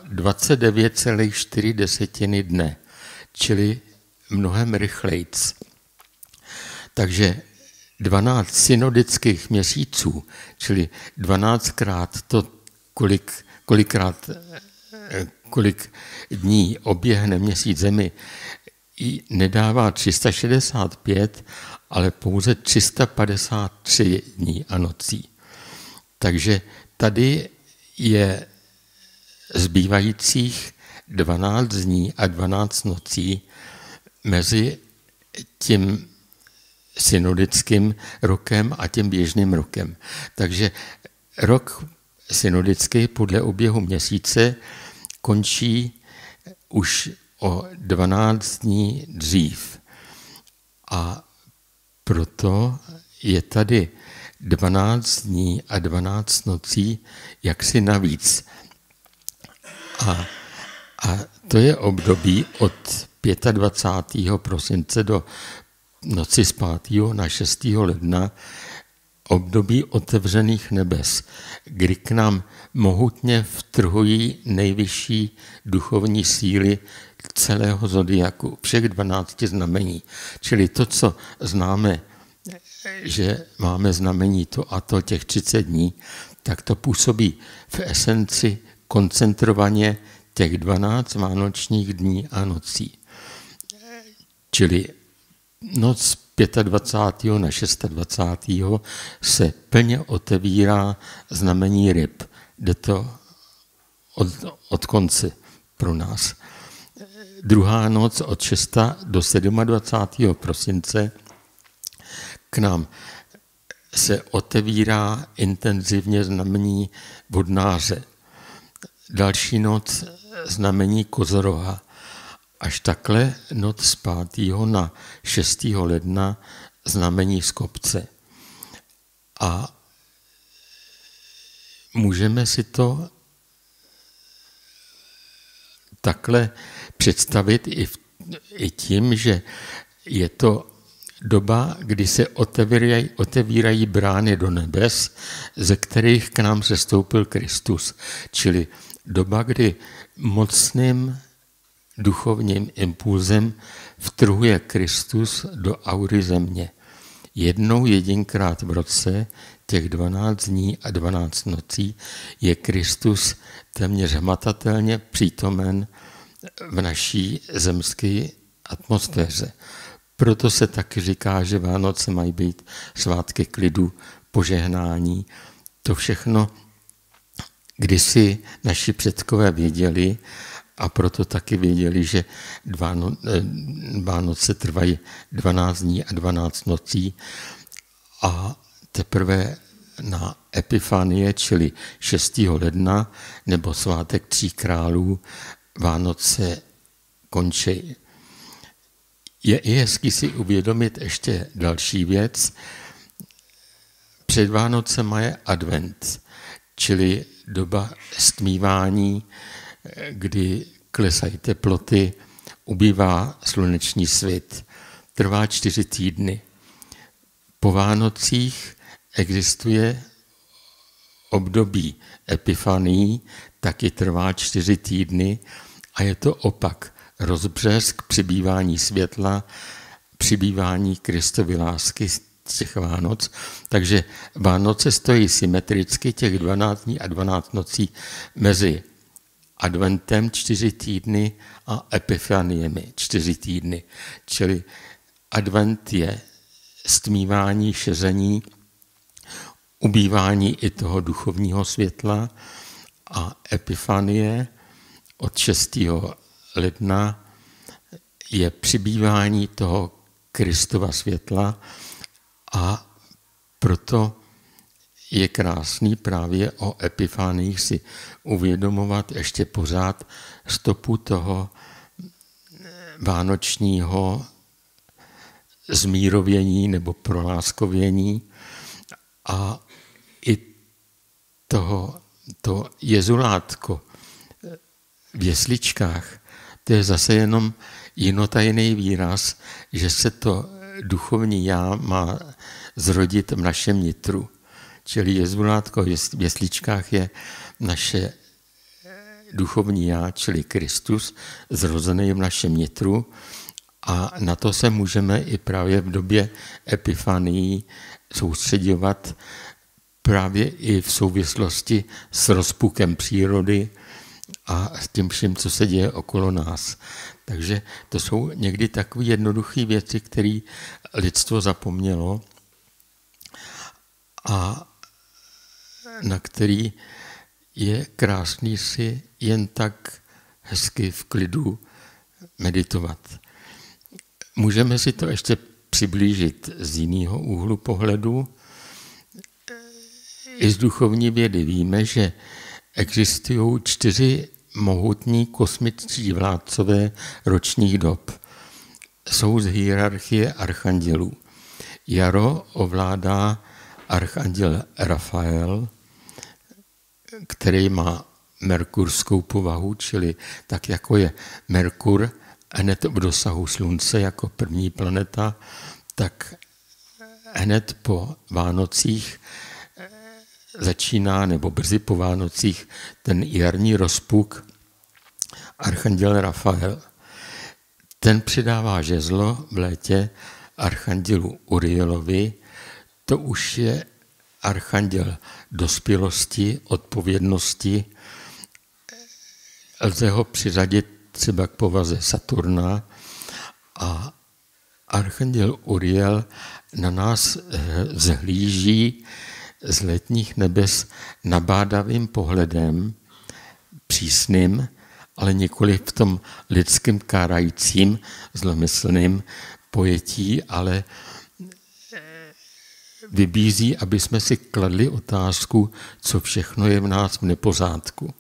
29,4 dne, čili mnohem rychlejc. Takže 12 synodických měsíců, čili 12krát to, kolik dní oběhne měsíc Zemi, nedává 365, ale pouze 353 dní a nocí. Takže tady je zbývajících 12 dní a 12 nocí mezi tím synodickým rokem a tím běžným rokem. Takže rok synodický podle oběhu měsíce končí už o 12 dní dřív. A proto je tady 12 dní a 12 nocí jaksi navíc. A to je období od 25. prosince do noci z 5. na 6. ledna, období otevřených nebes, kdy k nám mohutně vtrhují nejvyšší duchovní síly celého zodiaku, všech 12 znamení. Čili to, co známe, že máme znamení to a to těch 30 dní, tak to působí v esenci koncentrovaně těch 12 vánočních dní a nocí. Čili noc 25. na 26. se plně otevírá znamení ryb. Jde to od konce pro nás. Druhá noc od 6. do 27. prosince k nám se otevírá intenzivně znamení vodnáře. Další noc znamení kozoroha. Až takhle noc z 5. na 6. ledna znamení skopce. A můžeme si to takhle představit i tím, že je to doba, kdy se otevírají brány do nebes, ze kterých k nám sestoupil Kristus. Čili doba, kdy mocným duchovním impulzem vtrhuje Kristus do aury země. Jedinkrát v roce, těch 12 dní a 12 nocí, je Kristus téměř hmatatelně přítomen v naší zemské atmosféře. Proto se taky říká, že Vánoce mají být svátky klidu, požehnání. To všechno kdysi naši předkové věděli a proto taky věděli, že Vánoce trvají 12 dní a 12 nocí a teprve na Epifanie, čili 6. ledna, nebo svátek tří králů, Vánoce končí. Je i hezký si uvědomit ještě další věc. Před Vánocema je advent, čili doba stmívání, kdy klesají teploty, ubývá sluneční svit. Trvá 4 týdny. Po Vánocích existuje období Epifanii, taky trvá 4 týdny a je to opak. Rozbřesk, přibývání světla, přibývání Kristovy lásky z těch Vánoc. Takže Vánoce stojí symetricky těch 12 dní a 12 nocí mezi adventem 4 týdny a epifaniemi 4 týdny. Čili advent je stmívání, šeření, ubývání i toho duchovního světla a epifanie od 6. ledna je přibývání toho Kristova světla a proto je krásný právě o epifániích si uvědomovat ještě pořád stopu toho vánočního zmírovění nebo proláskovění a i to jezulátko v jesličkách, to je zase jenom jinotajný výraz, že se to duchovní já má zrodit v našem nitru. Čili jezulátko v jesličkách je naše duchovní já, čili Kristus, zrozený v našem nitru a na to se můžeme i právě v době epifanii soustředovat právě i v souvislosti s rozpukem přírody a s tím vším, co se děje okolo nás. Takže to jsou někdy takové jednoduché věci, které lidstvo zapomnělo a na který je krásný si jen tak hezky v klidu meditovat. Můžeme si to ještě přiblížit z jiného úhlu pohledu. I z duchovní vědy víme, že existují 4 mohutní kosmičtí vládcové ročních dob. Jsou z hierarchie archandělů. Jaro ovládá archanděl Rafael, který má merkurskou povahu, čili tak, jako je Merkur hned v dosahu Slunce jako první planeta, tak hned po Vánocích začíná, nebo brzy po Vánocích, ten jarní rozpuk archanděl Rafael. Ten přidává žezlo v létě archandělu Urielovi, to už je archanděl dospělosti, odpovědnosti. Lze ho přiřadit třeba k povaze Saturna a archanděl Uriel na nás zhlíží z letních nebes nabádavým pohledem, přísným, ale nikoli v tom lidským kárajícím, zlomyslným pojetí, ale vybízí, aby jsme si kladli otázku, co všechno je v nás v nepořádku.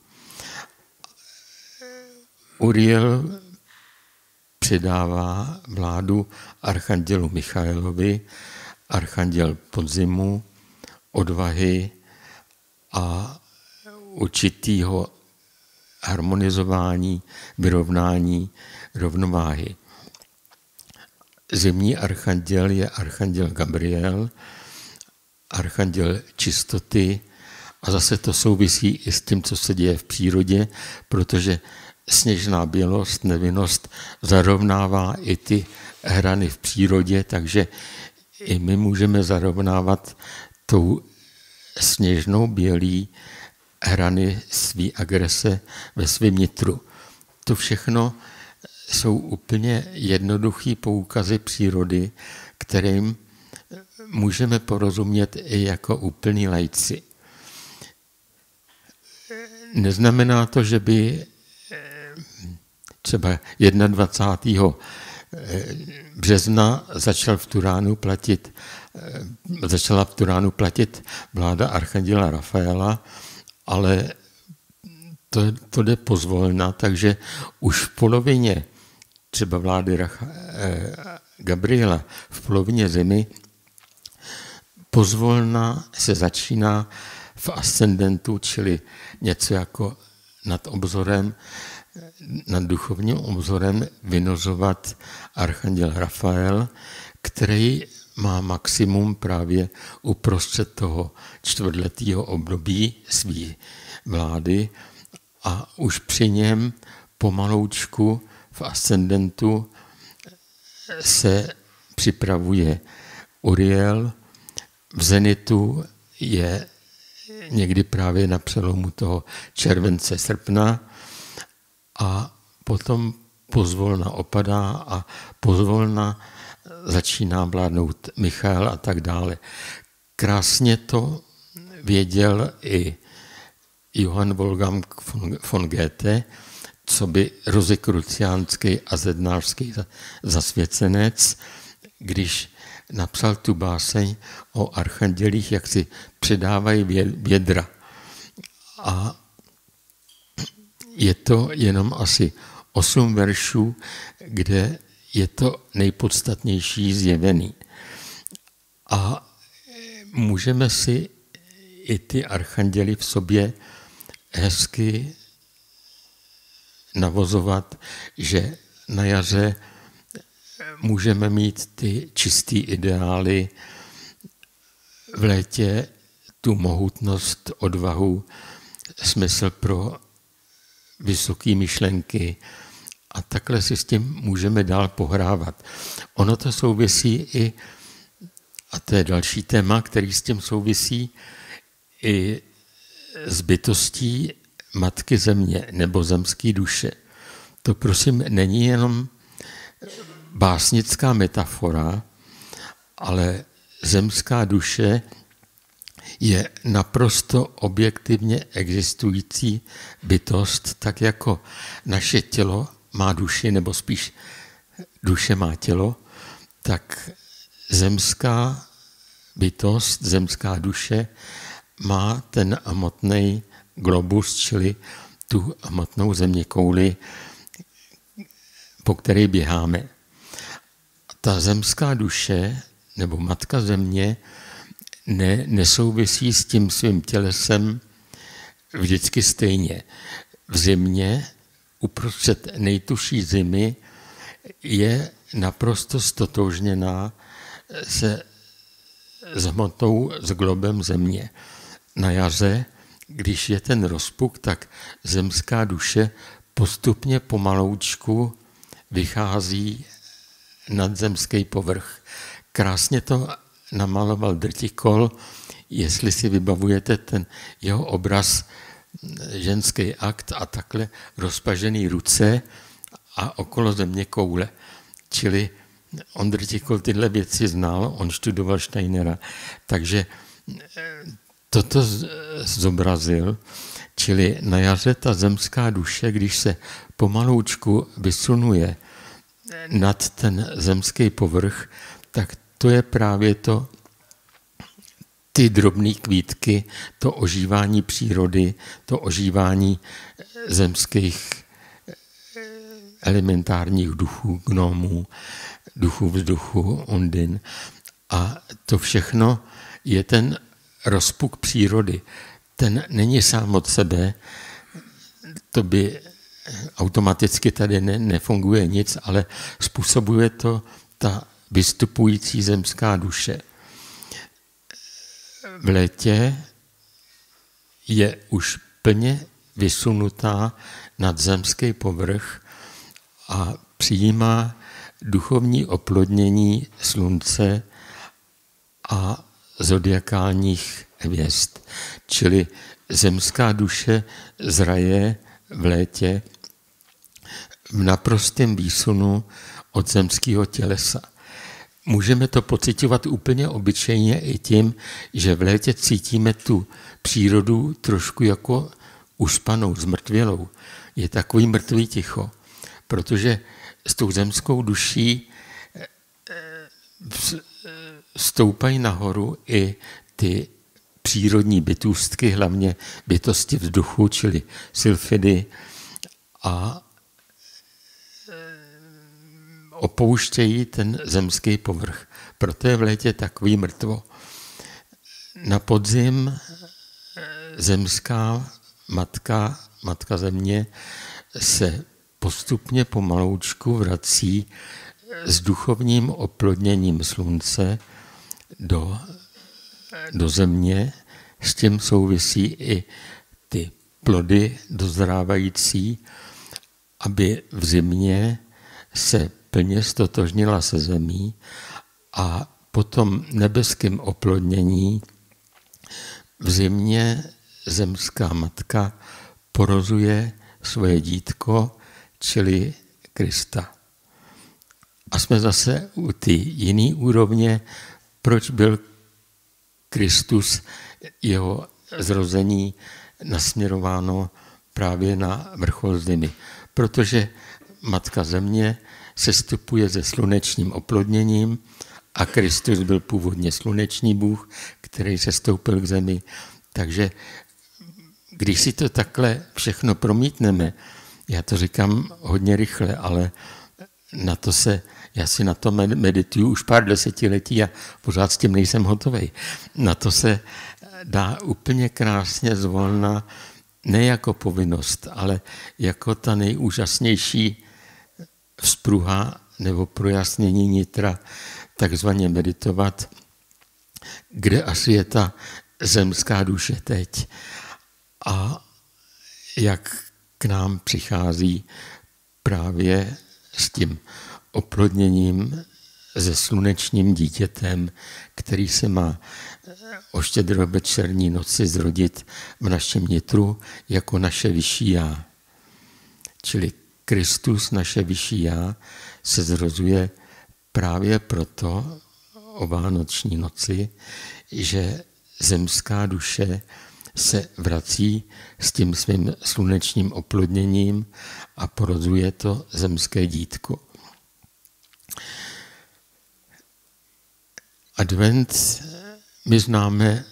Uriel předává vládu archandělu Michaelovi, archanděl podzimu, odvahy a určitýho harmonizování, vyrovnání, rovnováhy. Zimní archanděl je archanděl Gabriel, archanděl čistoty a zase to souvisí i s tím, co se děje v přírodě, protože sněžná bělost, nevinnost zarovnává i ty hrany v přírodě, takže i my můžeme zarovnávat tou sněžnou bělí hrany svý agrese ve svém nitru. To všechno jsou úplně jednoduché poukazy přírody, kterým můžeme porozumět i jako úplní laici. Neznamená to, že by třeba 21. března začala v Turánu platit vláda archanděla Rafaela, ale to jde pozvolna, takže už v polovině třeba vlády Gabriela, v polovině zimy, pozvolna se začíná v ascendentu, čili něco jako nad obzorem, nad duchovním obzorem vynořovat archanděl Rafael, který má maximum právě uprostřed toho čtvrtletého období své vlády a už při něm pomaloučku v ascendentu se připravuje Uriel, v zenitu je někdy právě na přelomu toho července, srpna a potom pozvolna opadá a pozvolna začíná vládnout Michael a tak dále. Krásně to věděl i Johann Wolfgang von Goethe, co by rozekruciánský a zednářský zasvěcenec, když napsal tu báseň o archandělích, jak si předávají vědra. A je to jenom asi 8 veršů, kde je to nejpodstatnější zjevený. A můžeme si i ty archanděly v sobě hezky navozovat, že na jaře můžeme mít ty čistý ideály, v létě tu mohutnost, odvahu, smysl pro vysoké myšlenky a takhle si s tím můžeme dál pohrávat. Ono to souvisí i, a to je další téma, který s tím souvisí, i s bytostí Matky Země nebo zemské duše. To prosím není jenom básnická metafora, ale zemská duše je naprosto objektivně existující bytost, tak jako naše tělo má duši, nebo spíš duše má tělo, tak zemská bytost, zemská duše má ten hmotný globus, čili tu hmotnou zeměkouli, po které běháme. Ta zemská duše nebo Matka Země nesouvisí s tím svým tělesem vždycky stejně. V zimě, uprostřed nejtužší zimy, je naprosto stotožněná se s hmotou, s globem Země. Na jaře, když je ten rozpuk, tak zemská duše postupně pomaloučku vychází nad zemský povrch. Krásně to namaloval Drtikol, jestli si vybavujete ten jeho obraz, ženský akt a takhle rozpažený ruce a okolo země koule. Čili on Drtikol tyhle věci znal, on študoval Steinera, takže toto zobrazil, čili na jaře ta zemská duše, když se pomaloučku vysunuje nad ten zemský povrch, tak to je právě to, ty drobné kvítky, to ožívání přírody, to ožívání zemských elementárních duchů, gnomů, duchů vzduchu, undin. A to všechno je ten rozpuk přírody. Ten není sám od sebe, to by automaticky tady nefunguje nic, ale způsobuje to ta vystupující zemská duše. V létě je už plně vysunutá nad zemský povrch a přijímá duchovní oplodnění slunce a zodiakálních hvězd. Čili zemská duše zraje v létě v naprostém výsunu od zemského tělesa. Můžeme to pociťovat úplně obyčejně i tím, že v létě cítíme tu přírodu trošku jako uspanou, zmrtvělou. Je takový mrtvý ticho, protože s tou zemskou duší stoupají nahoru i ty přírodní bytůstky, hlavně bytosti vzduchu, čili sylfidy, a opouštějí ten zemský povrch. Proto je v létě takový mrtvo. Na podzim zemská matka Země se postupně pomaloučku vrací s duchovním oplodněním slunce do země. S tím souvisí i ty plody dozrávající, aby v zimě se plně stotožnila se zemí A po tom nebeském oplodnění v zimě zemská matka porozuje svoje dítko, čili Krista. A jsme zase u ty jiné úrovně, proč byl Kristus, jeho zrození nasměrováno právě na vrchol zimy. Protože Matka Země sestupuje se slunečním oplodněním a Kristus byl původně sluneční Bůh, který sestoupil k zemi. Takže když si to takhle všechno promítneme, já to říkám hodně rychle, ale já si na to medituju už pár desetiletí a pořád s tím nejsem hotovej. Na to se dá úplně krásně zvolna, ne jako povinnost, ale jako ta nejúžasnější vzpruha nebo projasnění nitra, takzvaně meditovat, kde asi je ta zemská duše teď a jak k nám přichází právě s tím oplodněním se slunečním dítětem, který se má o štědrovečerní noci zrodit v našem nitru jako naše vyšší já. Čili Kristus, naše vyšší já, se zrozuje právě proto o vánoční noci, že zemská duše se vrací s tím svým slunečním oplodněním a porozuje to zemské dítko. Advent my známe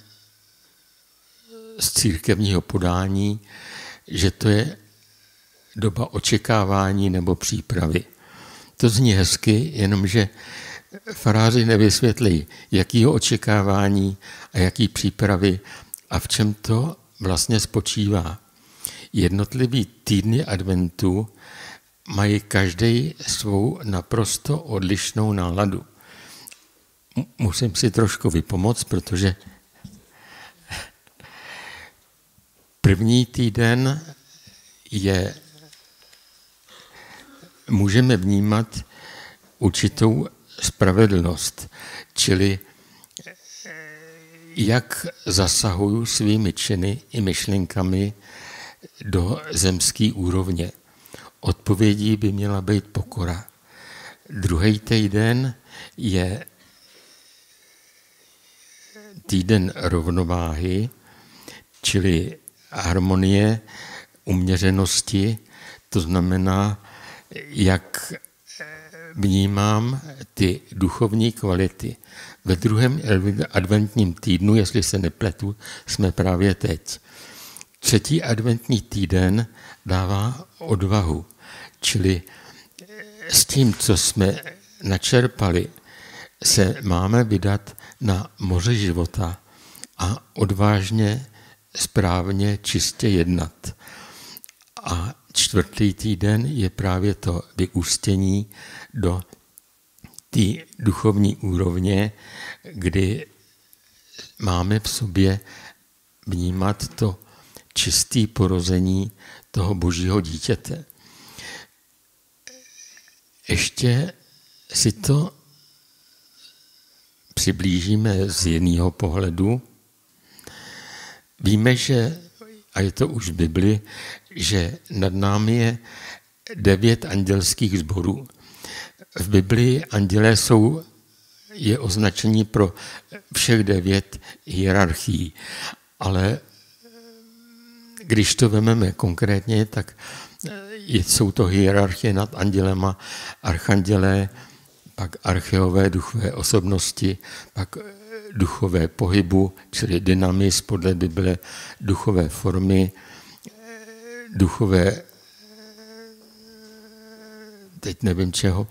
z církevního podání, že to je doba očekávání nebo přípravy. To zní hezky, jenomže faráři nevysvětlí, jakýho očekávání a jaký přípravy a v čem to vlastně spočívá. Jednotlivý týdny adventu mají každý svou naprosto odlišnou náladu. Musím si trošku vypomoct, protože první týden můžeme vnímat určitou spravedlnost, čili jak zasahuju svými činy i myšlenkami do zemské úrovně. Odpovědí by měla být pokora. Druhý týden je týden rovnováhy, čili harmonie, uměřenosti, to znamená, jak vnímám ty duchovní kvality. Ve druhém adventním týdnu, jestli se nepletu, jsme právě teď. Třetí adventní týden dává odvahu, čili s tím, co jsme načerpali, se máme vydat na moře života a odvážně, správně, čistě jednat. A čtvrtý týden je právě to vyústění do té duchovní úrovně, kdy máme v sobě vnímat to čisté porození toho božího dítěte. Ještě si to přiblížíme z jiného pohledu. Víme, že, a je to už v Bibli, že nad námi je 9 andělských sborů. V Biblii andělé je označení pro všech 9 hierarchií, ale když to vezmeme konkrétně, tak jsou to hierarchie nad andělema, archandělé, pak archeové duchové osobnosti, pak duchové pohybu, čili dynamis podle Bible, duchové formy, duchové, teď nevím čeho,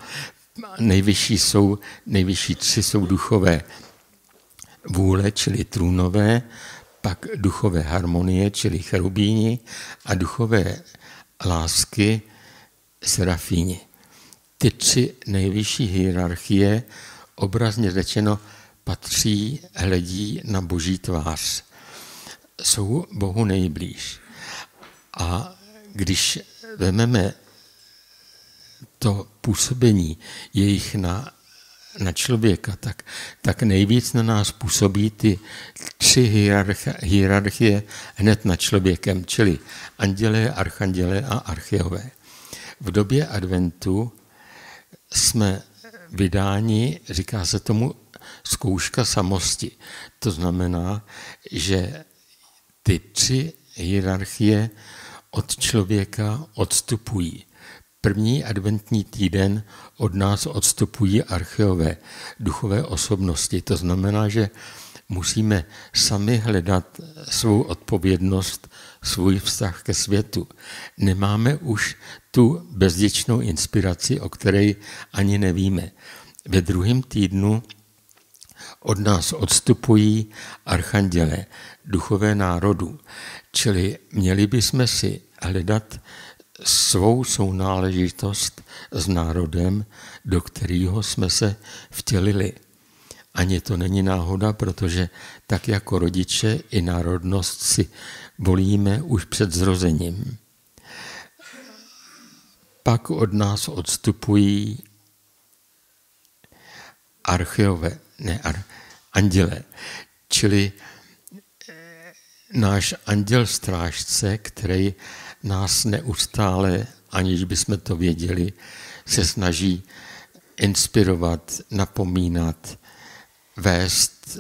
nejvyšší 3 jsou duchové vůle, čili trůnové, pak duchové harmonie, čili cherubíni a duchové lásky, serafíni. Ty 3 nejvyšší hierarchie, obrazně řečeno, patří, hledí na boží tvář. Jsou Bohu nejblíž. A když vezmeme to působení jejich na na člověka, tak nejvíc na nás působí ty 3 hierarchie hned nad člověkem, čili andělé, archandělé a archeové. V době adventu jsme vydáni, říká se tomu zkouška samosti. To znamená, že ty 3 hierarchie od člověka odstupují. První adventní týden od nás odstupují archeové, duchové osobnosti. To znamená, že musíme sami hledat svou odpovědnost, svůj vztah ke světu. Nemáme už tu bezděčnou inspiraci, o které ani nevíme. Ve druhém týdnu od nás odstupují archandělé, duchové národů. Čili měli bychom si hledat svou sounáležitost s národem, do kterého jsme se vtělili. Ani to není náhoda, protože tak jako rodiče i národnost si volíme už před zrozením. Pak od nás odstupují archeové, andělé, čili náš anděl strážce, který nás neustále, aniž bychom to věděli, se snaží inspirovat, napomínat, vést.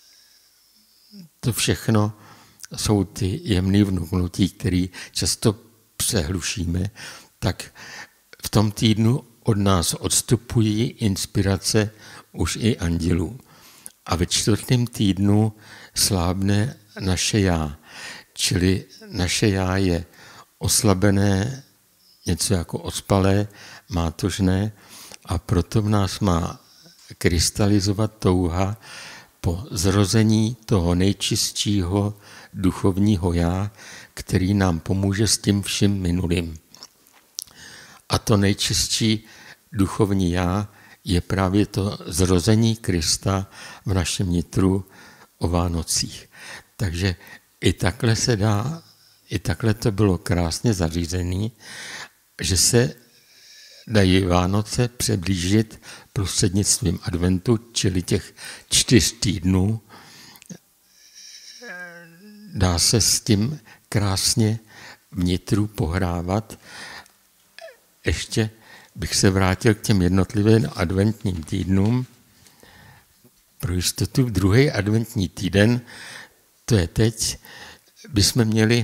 To všechno jsou ty jemné vnuknutí, které často přehlušíme, tak v tom týdnu od nás odstupují inspirace už i andělů. A ve 4. týdnu slábne naše já, čili naše já je oslabené, něco jako ospalé, mátožné a proto v nás má krystalizovat touha po zrození toho nejčistšího duchovního já, který nám pomůže s tím vším minulým. A to nejčistší duchovní já je právě to zrození Krista v našem nitru o Vánocích. Takže i takhle se dá, i takhle to bylo krásně zařízené, že se dají Vánoce přiblížit prostřednictvím adventu, čili těch 4 týdnů. Dá se s tím krásně vnitru pohrávat. Ještě bych se vrátil k těm jednotlivým adventním týdnům. Pro jistotu v 2. adventní týden, to je teď, bychom měli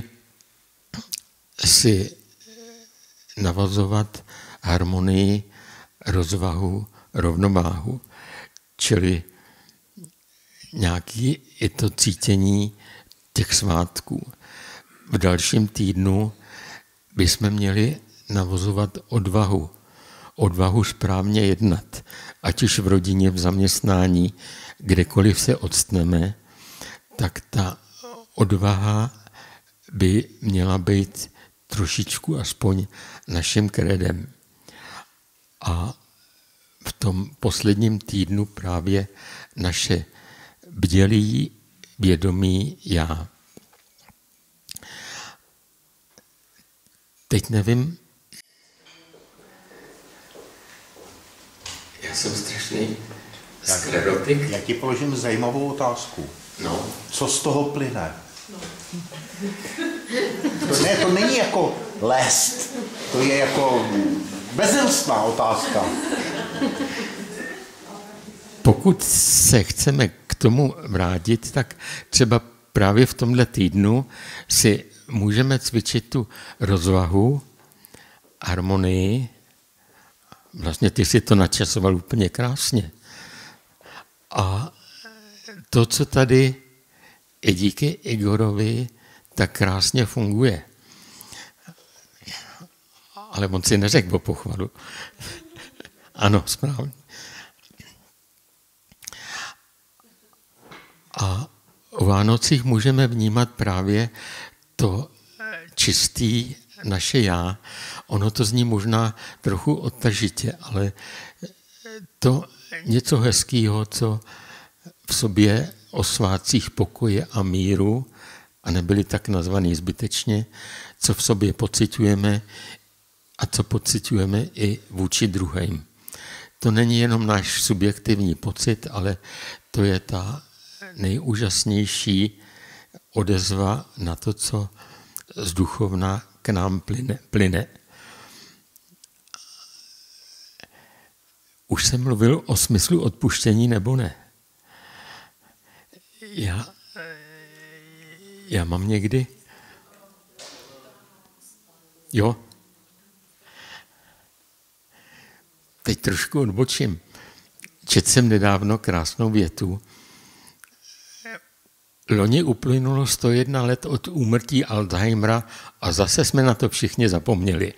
si navazovat harmonii, rozvahu, rovnováhu, čili nějaké i to cítění těch svátků. V dalším týdnu bychom měli navozovat odvahu. Odvahu správně jednat, ať už v rodině, v zaměstnání, kdekoliv se odstneme, tak ta odvaha by měla být trošičku aspoň naším krédem. A v tom posledním týdnu právě naše bdělý vědomí já. Teď nevím, já jsem strašný sklerotik. Já ti položím zajímavou otázku. No. Co z toho plyne? No. To není jako lest, to je jako bezilstná otázka. Pokud se chceme k tomu vrátit, tak třeba právě v tomhle týdnu si můžeme cvičit tu rozvahu, harmonii. Vlastně ty si to načasoval úplně krásně. A to, co tady i díky Igorovi tak krásně funguje. Ale on si neřekl o pochvalu. Ano, správně. A o Vánocích můžeme vnímat právě to čistý naše já. Ono to zní možná trochu odtažitě, ale to něco hezkého, co v sobě o svátcích pokoje a míru, a nebyli tak nazvaný zbytečně, co v sobě pociťujeme a co pociťujeme i vůči druhým. to není jenom náš subjektivní pocit, ale to je ta nejúžasnější odezva na to, co z duchovna k nám plyne. Už jsem mluvil o smyslu odpuštění nebo ne? Já mám někdy... Jo? Teď trošku odbočím. Četl jsem nedávno krásnou větu. Loni uplynulo 101 let od úmrtí Alzheimera a zase jsme na to všichni zapomněli.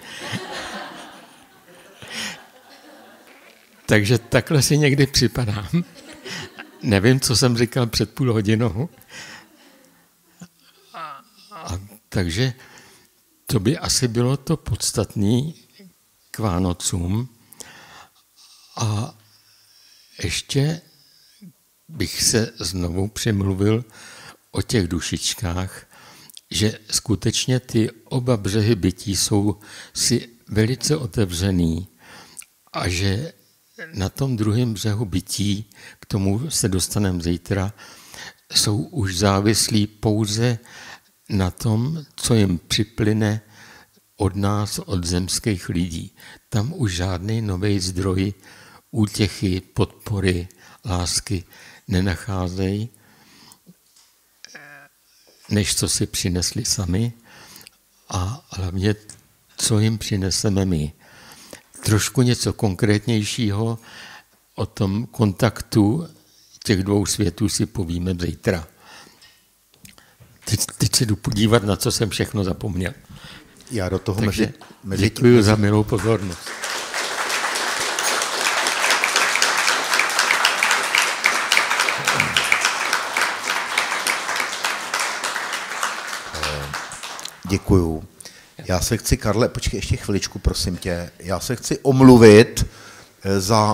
Takže takhle si někdy připadám. Nevím, co jsem říkal před půl hodinou. Takže to by asi bylo to podstatné k Vánocům. A ještě bych se znovu přimluvil o těch dušičkách, že skutečně ty oba břehy bytí jsou si velice otevřený a že na tom druhém břehu bytí, k tomu se dostaneme zítra, jsou už závislí pouze na tom, co jim připlyne od nás, od zemských lidí. Tam už žádný nový zdroj útěchy, podpory, lásky nenacházejí, než co si přinesli sami a hlavně, co jim přineseme my. Trošku něco konkrétnějšího o tom kontaktu těch dvou světů si povíme zítra. Teď se jdu podívat, na co jsem všechno zapomněl. Já do toho děkuji za milou pozornost. Děkuju. Já se chci, Karle, počkej ještě chviličku, prosím tě. Já se chci omluvit za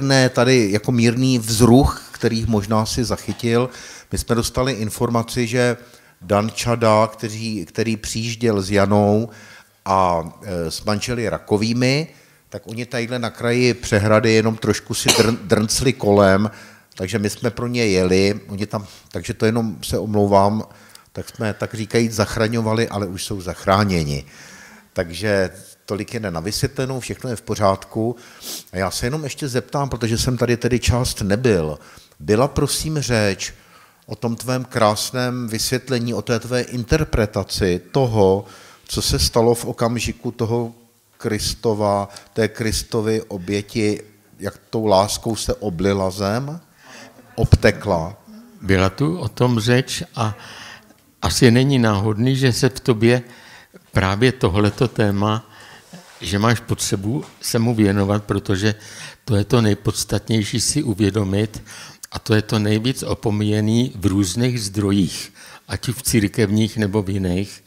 mírný vzruch, který možná si zachytil. My jsme dostali informaci, že Dan Čada, který přijížděl s Janou a s manželi Rakovými, tak oni tadyhle na kraji přehrady jenom trošku si drncli kolem, takže my jsme pro ně jeli, takže to jenom se omlouvám, tak jsme tak říkajíc zachraňovali, ale už jsou zachráněni. Takže tolik je na vysvětlenou, všechno je v pořádku. A já se jenom ještě zeptám, protože jsem tady tedy část nebyl. Byla prosím řeč o tom tvém krásném vysvětlení, o té tvé interpretaci toho, co se stalo v okamžiku toho Kristova, té Kristovy oběti, jak tou láskou se oblila zem, obtekla? Byla tu o tom řeč a asi není náhodný, že se v tobě právě tohleto téma, že máš potřebu se mu věnovat, protože to je to nejpodstatnější si uvědomit a to je to nejvíc opomíjený v různých zdrojích, ať v církevních nebo v jiných.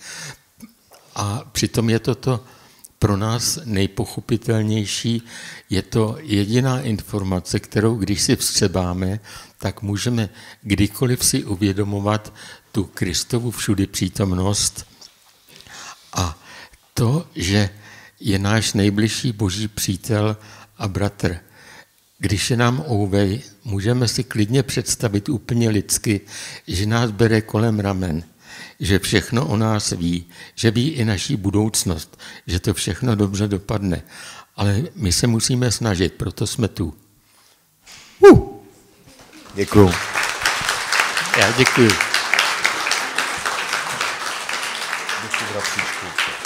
A přitom je to pro nás nejpochopitelnější, je to jediná informace, kterou když si vstřebáme, tak můžeme kdykoliv si uvědomovat tu Kristovu všudy přítomnost a to, že je náš nejbližší boží přítel a bratr. Když je nám ouvej, můžeme si klidně představit úplně lidsky, že nás bere kolem ramen, že všechno o nás ví, že ví i naší budoucnost, že to všechno dobře dopadne. Ale my se musíme snažit, proto jsme tu. Děkuju. Já děkuju. Děkuju, bratříčku.